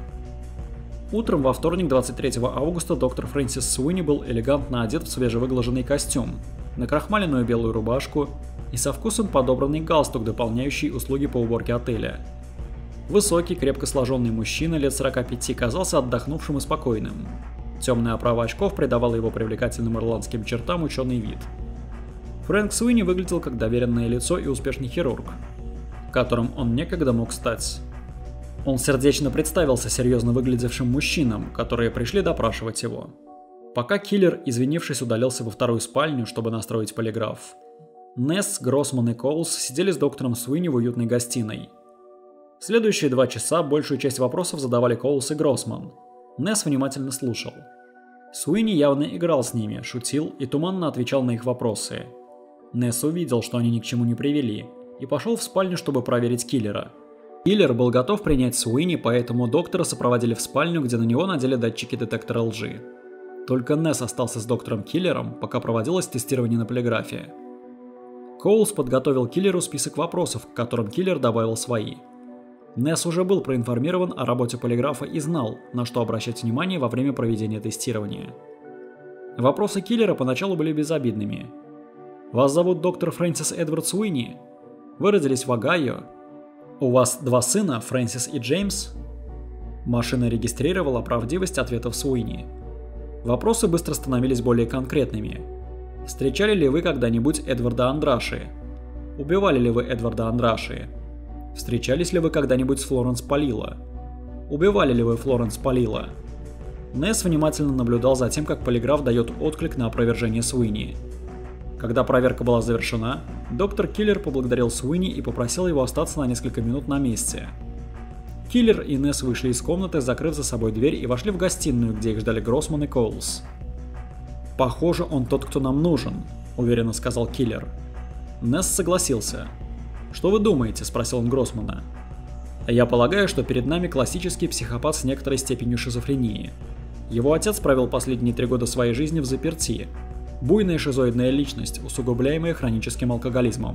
Утром во вторник 23 августа доктор Фрэнсис Суини был элегантно одет в свежевыглаженный костюм, накрахмаленную белую рубашку и со вкусом подобранный галстук, дополняющий услуги по уборке отеля. Высокий, крепко сложенный мужчина лет 45 казался отдохнувшим и спокойным. Темная оправа очков придавала его привлекательным ирландским чертам ученый вид. Фрэнк Суини выглядел как доверенное лицо и успешный хирург, которым он некогда мог стать. Он сердечно представился серьезно выглядевшим мужчинам, которые пришли допрашивать его. Пока киллер, извинившись, удалился во вторую спальню, чтобы настроить полиграф, Несс, Гроссман и Коулс сидели с доктором Суини в уютной гостиной. Следующие 2 часа большую часть вопросов задавали Коулс и Гроссман. Несс внимательно слушал. Суини явно играл с ними, шутил и туманно отвечал на их вопросы. Несс увидел, что они ни к чему не привели, и пошел в спальню, чтобы проверить киллера. Киллер был готов принять Суини, поэтому доктора сопроводили в спальню, где на него надели датчики детектора лжи. Только Несс остался с доктором-киллером, пока проводилось тестирование на полиграфе. Коулс подготовил киллеру список вопросов, к которым киллер добавил свои. Несс уже был проинформирован о работе полиграфа и знал, на что обращать внимание во время проведения тестирования. Вопросы киллера поначалу были безобидными. «Вас зовут доктор Фрэнсис Эдвард Суини? Вы родились в Огайо? У вас 2 сына, Фрэнсис и Джеймс?» Машина регистрировала правдивость ответов Суини. Вопросы быстро становились более конкретными. Встречали ли вы когда-нибудь Эдварда Андраши? Убивали ли вы Эдварда Андраши? Встречались ли вы когда-нибудь с Флоренс Палило? Убивали ли вы Флоренс Палило? Несс внимательно наблюдал за тем, как полиграф дает отклик на опровержение Суини. Когда проверка была завершена, доктор Киллер поблагодарил Суини и попросил его остаться на несколько минут на месте. Киллер и Несс вышли из комнаты, закрыв за собой дверь, и вошли в гостиную, где их ждали Гроссман и Коулс. «Похоже, он тот, кто нам нужен», — уверенно сказал Киллер. Несс согласился. «Что вы думаете?» — спросил он Гроссмана. «Я полагаю, что перед нами классический психопат с некоторой степенью шизофрении. Его отец провел последние 3 года своей жизни в заперти. Буйная шизоидная личность, усугубляемая хроническим алкоголизмом».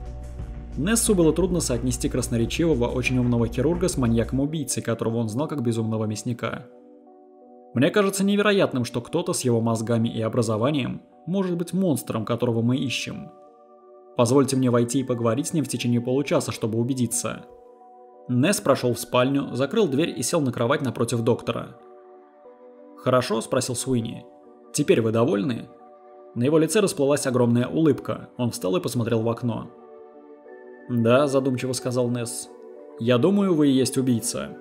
Нессу было трудно соотнести красноречивого, очень умного хирурга с маньяком-убийцей, которого он знал как безумного мясника. «Мне кажется невероятным, что кто-то с его мозгами и образованием может быть монстром, которого мы ищем. Позвольте мне войти и поговорить с ним в течение получаса, чтобы убедиться». Несс прошел в спальню, закрыл дверь и сел на кровать напротив доктора. «Хорошо?» – спросил Суини. «Теперь вы довольны?» На его лице расплылась огромная улыбка. Он встал и посмотрел в окно. «Да», – задумчиво сказал Несс. «Я думаю, вы и есть убийца».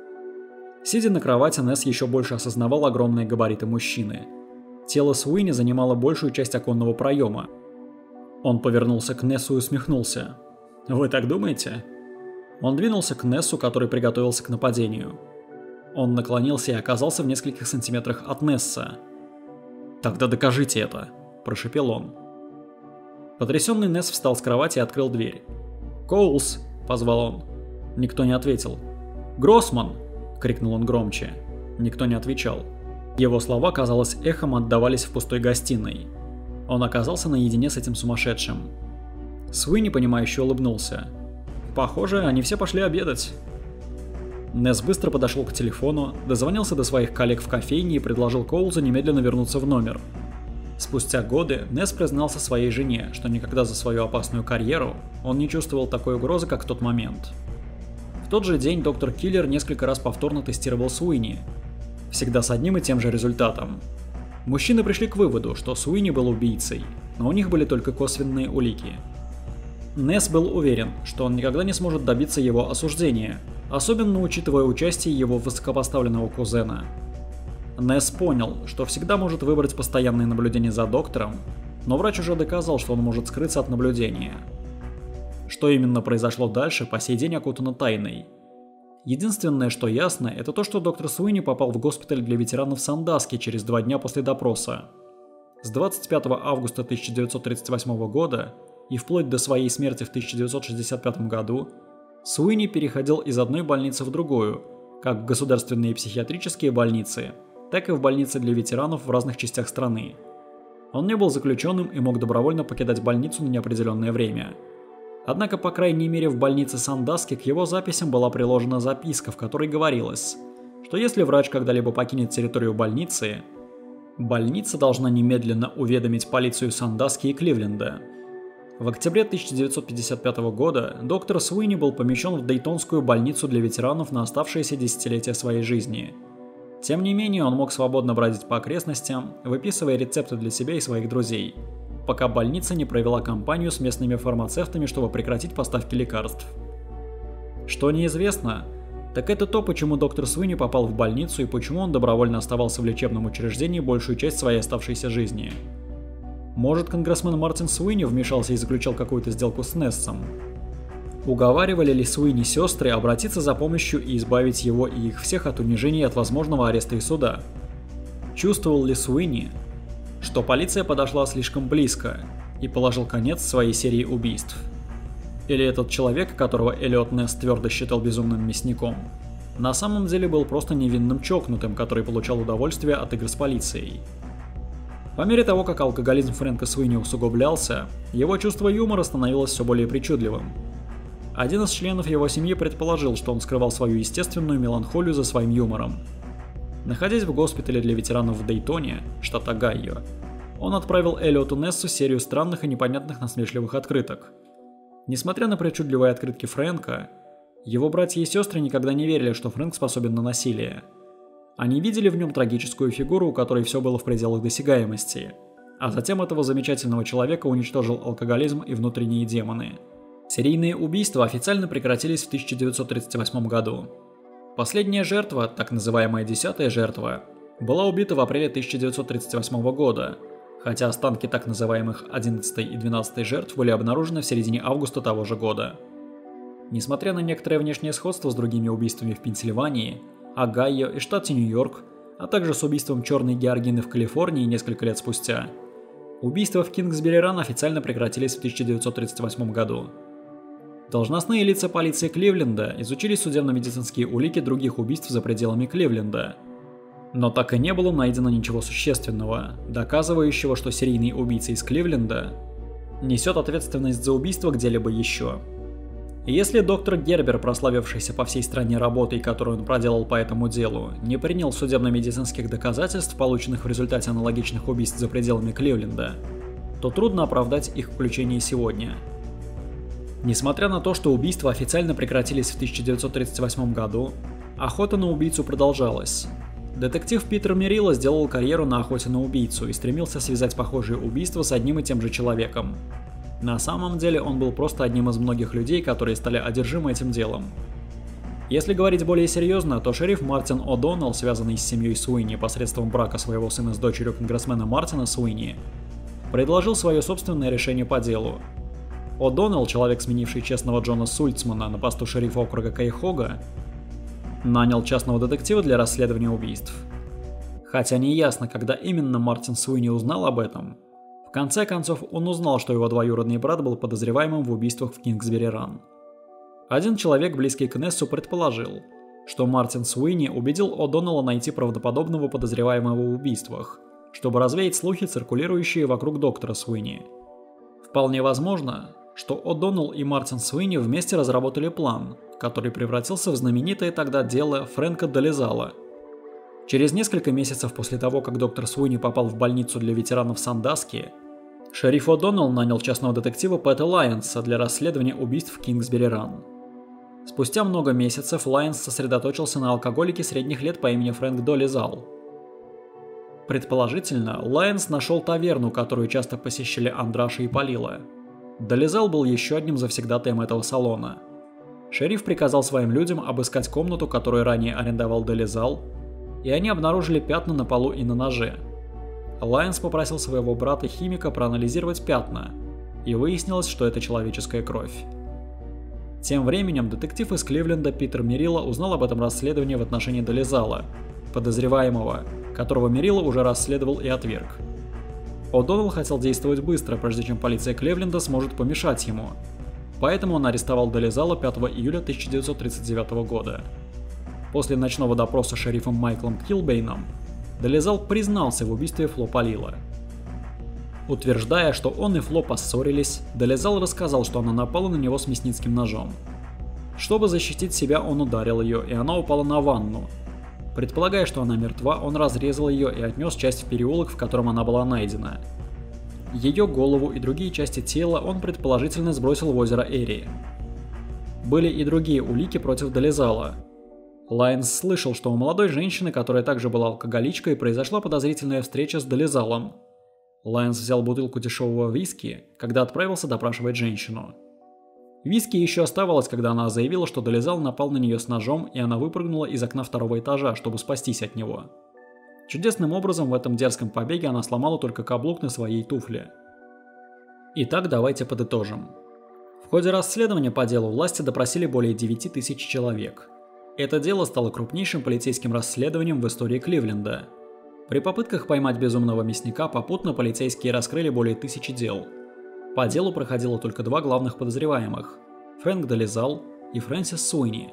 Сидя на кровати, Несс еще больше осознавал огромные габариты мужчины. Тело Суини занимало большую часть оконного проема. Он повернулся к Нессу и усмехнулся. «Вы так думаете?» Он двинулся к Нессу, который приготовился к нападению. Он наклонился и оказался в нескольких сантиметрах от Несса. «Тогда докажите это», – прошепел он. Потрясенный Несс встал с кровати и открыл дверь. «Коулс!» – позвал он. Никто не ответил. «Гроссман!» – крикнул он громче. Никто не отвечал. Его слова, казалось, эхом отдавались в пустой гостиной. Он оказался наедине с этим сумасшедшим. Суини, понимающе улыбнулся. «Похоже, они все пошли обедать». Несс быстро подошел к телефону, дозвонился до своих коллег в кофейне и предложил Коулзу немедленно вернуться в номер. Спустя годы Несс признался своей жене, что никогда за свою опасную карьеру он не чувствовал такой угрозы, как в тот момент. В тот же день доктор Киллер несколько раз повторно тестировал Суини. Всегда с одним и тем же результатом. Мужчины пришли к выводу, что Суини был убийцей, но у них были только косвенные улики. Несс был уверен, что он никогда не сможет добиться его осуждения, особенно учитывая участие его высокопоставленного кузена. Несс понял, что всегда может выбрать постоянное наблюдение за доктором, но врач уже доказал, что он может скрыться от наблюдения. Что именно произошло дальше, по сей день окутано тайной. Единственное, что ясно, это то, что доктор Суини попал в госпиталь для ветеранов Сандаски через 2 дня после допроса. С 25 августа 1938 года и вплоть до своей смерти в 1965 году Суини переходил из одной больницы в другую, как в государственные психиатрические больницы, так и в больницы для ветеранов в разных частях страны. Он не был заключенным и мог добровольно покидать больницу на неопределенное время. Однако, по крайней мере, в больнице Сандаски к его записям была приложена записка, в которой говорилось, что если врач когда-либо покинет территорию больницы, больница должна немедленно уведомить полицию Сандаски и Кливленда. В октябре 1955 года доктор Суини был помещен в Дейтонскую больницу для ветеранов на оставшиеся десятилетия своей жизни. Тем не менее, он мог свободно бродить по окрестностям, выписывая рецепты для себя и своих друзей, пока больница не провела кампанию с местными фармацевтами, чтобы прекратить поставки лекарств. Что неизвестно, Так это то, почему доктор Суини попал в больницу и почему он добровольно оставался в лечебном учреждении большую часть своей оставшейся жизни. Может, конгрессмен Мартин Суини вмешался и заключал какую-то сделку с Нессом? Уговаривали ли Суини сестры обратиться за помощью и избавить его и их всех от унижения и от возможного ареста и суда? Чувствовал ли Суини, что полиция подошла слишком близко и положил конец своей серии убийств? Или этот человек, которого Эллиот Несс твердо считал безумным мясником, на самом деле был просто невинным чокнутым, который получал удовольствие от игр с полицией? По мере того, как алкоголизм Фрэнка Суини усугублялся, его чувство юмора становилось все более причудливым. Один из членов его семьи предположил, что он скрывал свою естественную меланхолию за своим юмором. Находясь в госпитале для ветеранов в Дейтоне, штат Огайо, он отправил Эллиоту Нессу серию странных и непонятных насмешливых открыток. Несмотря на причудливые открытки Фрэнка, его братья и сестры никогда не верили, что Фрэнк способен на насилие. Они видели в нем трагическую фигуру, у которой все было в пределах досягаемости, а затем этого замечательного человека уничтожил алкоголизм и внутренние демоны. Серийные убийства официально прекратились в 1938 году. Последняя жертва, так называемая 10-я жертва, была убита в апреле 1938 года, хотя останки так называемых 11-й и 12-й жертв были обнаружены в середине августа того же года. Несмотря на некоторое внешнее сходство с другими убийствами в Пенсильвании, Огайо и штате Нью-Йорк, а также с убийством Черной Георгины в Калифорнии несколько лет спустя, убийства в Кингсбери-Ран официально прекратились в 1938 году. Должностные лица полиции Кливленда изучили судебно-медицинские улики других убийств за пределами Кливленда, но так и не было найдено ничего существенного, доказывающего, что серийный убийца из Кливленда несет ответственность за убийство где-либо еще. Если доктор Гербер, прославившийся по всей стране работой, которую он проделал по этому делу, не принял судебно-медицинских доказательств, полученных в результате аналогичных убийств за пределами Кливленда, то трудно оправдать их включение сегодня. Несмотря на то, что убийства официально прекратились в 1938 году, охота на убийцу продолжалась. Детектив Питер Мерило сделал карьеру на охоте на убийцу и стремился связать похожие убийства с одним и тем же человеком. На самом деле он был просто одним из многих людей, которые стали одержимы этим делом. Если говорить более серьезно, то шериф Мартин О'Доннелл, связанный с семьей Суини посредством брака своего сына с дочерью конгрессмена Мартина Суини, предложил свое собственное решение по делу. О'Доннелл, человек, сменивший честного Джона Сульцмана на посту шерифа округа Кайхога, нанял частного детектива для расследования убийств. Хотя не ясно, когда именно Мартин Суини узнал об этом, в конце концов он узнал, что его двоюродный брат был подозреваемым в убийствах в Кингсбери-Ран. Один человек, близкий к Нессу, предположил, что Мартин Суини убедил О'Доннелла найти правдоподобного подозреваемого в убийствах, чтобы развеять слухи, циркулирующие вокруг доктора Суини. Вполне возможно, что О'Доннелл и Мартин Суини вместе разработали план, который превратился в знаменитое тогда дело Фрэнка Долезала. Через несколько месяцев после того, как доктор Суини попал в больницу для ветеранов Сандаски, шериф О'Доннелл нанял частного детектива Пэта Лайонса для расследования убийств в Кингсбери-Ран. Спустя много месяцев Лайонс сосредоточился на алкоголике средних лет по имени Фрэнк Долезал. Предположительно, Лайонс нашел таверну, которую часто посещали Андраша и Палила. Долезал был еще одним завсегдатаем этого салона. Шериф приказал своим людям обыскать комнату, которую ранее арендовал Долезал, и они обнаружили пятна на полу и на ноже. Лайонс попросил своего брата-химика проанализировать пятна, и выяснилось, что это человеческая кровь. Тем временем детектив из Кливленда Питер Мерило узнал об этом расследовании в отношении Долезала, подозреваемого, которого Мерило уже расследовал и отверг. О'Доннелл хотел действовать быстро, прежде чем полиция Кливленда сможет помешать ему, поэтому он арестовал Долезала 5 июля 1939 года. После ночного допроса шерифом Майклом Килбейном, Долезал признался в убийстве Фло Палила. Утверждая, что он и Фло поссорились, Долезал рассказал, что она напала на него с мясницким ножом. Чтобы защитить себя, он ударил ее, и она упала на ванну. Предполагая, что она мертва, он разрезал ее и отнес часть в переулок, в котором она была найдена. Ее голову и другие части тела он предположительно сбросил в озеро Эри. Были и другие улики против Долезала. Лайонс слышал, что у молодой женщины, которая также была алкоголичкой, произошла подозрительная встреча с Долезалом. Лайонс взял бутылку дешевого виски, когда отправился допрашивать женщину. Виски еще оставалось, когда она заявила, что Долезал напал на нее с ножом, и она выпрыгнула из окна второго этажа, чтобы спастись от него. Чудесным образом в этом дерзком побеге она сломала только каблук на своей туфле. Итак, давайте подытожим. В ходе расследования по делу власти допросили более 9000 человек. Это дело стало крупнейшим полицейским расследованием в истории Кливленда. При попытках поймать безумного мясника попутно полицейские раскрыли более 1000 дел. По делу проходило только 2 главных подозреваемых – Фрэнк Долезал и Фрэнсис Суини.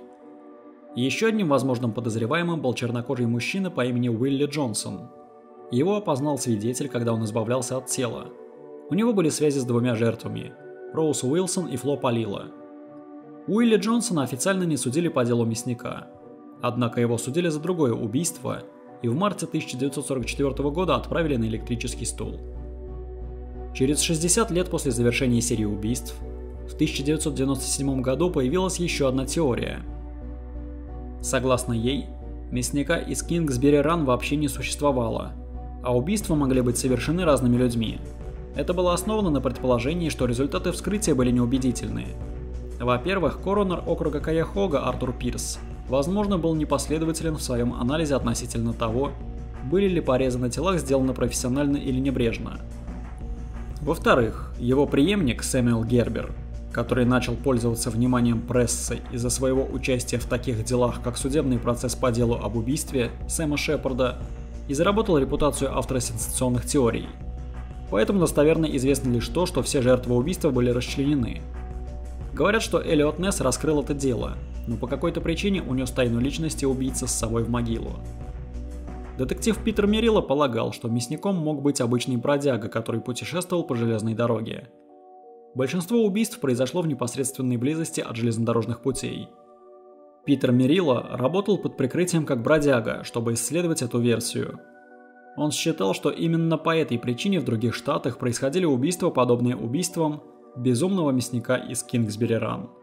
Еще одним возможным подозреваемым был чернокожий мужчина по имени Уилли Джонсон. Его опознал свидетель, когда он избавлялся от тела. У него были связи с 2 жертвами – Роуз Уилсон и Фло Палила. Уилли Джонсона официально не судили по делу мясника. Однако его судили за другое убийство и в марте 1944 года отправили на электрический стул. Через 60 лет после завершения серии убийств, в 1997 году появилась еще одна теория. Согласно ей, мясника из Кингсбери-Ран вообще не существовало, а убийства могли быть совершены разными людьми. Это было основано на предположении, что результаты вскрытия были неубедительны. Во-первых, коронер округа Кайахога Артур Пирс, возможно, был непоследователен в своем анализе относительно того, были ли порезы на телах сделаны профессионально или небрежно. Во-вторых, его преемник Сэмюэл Гербер, который начал пользоваться вниманием прессы из-за своего участия в таких делах, как судебный процесс по делу об убийстве Сэма Шепарда, и заработал репутацию автора сенсационных теорий. Поэтому достоверно известно лишь то, что все жертвы убийства были расчленены. Говорят, что Эллиот Несс раскрыл это дело, но по какой-то причине унес тайну личности убийцы с собой в могилу. Детектив Питер Мерило полагал, что мясником мог быть обычный бродяга, который путешествовал по железной дороге. Большинство убийств произошло в непосредственной близости от железнодорожных путей. Питер Мерило работал под прикрытием как бродяга, чтобы исследовать эту версию. Он считал, что именно по этой причине в других штатах происходили убийства, подобные убийствам безумного мясника из Кингсбери-Ран.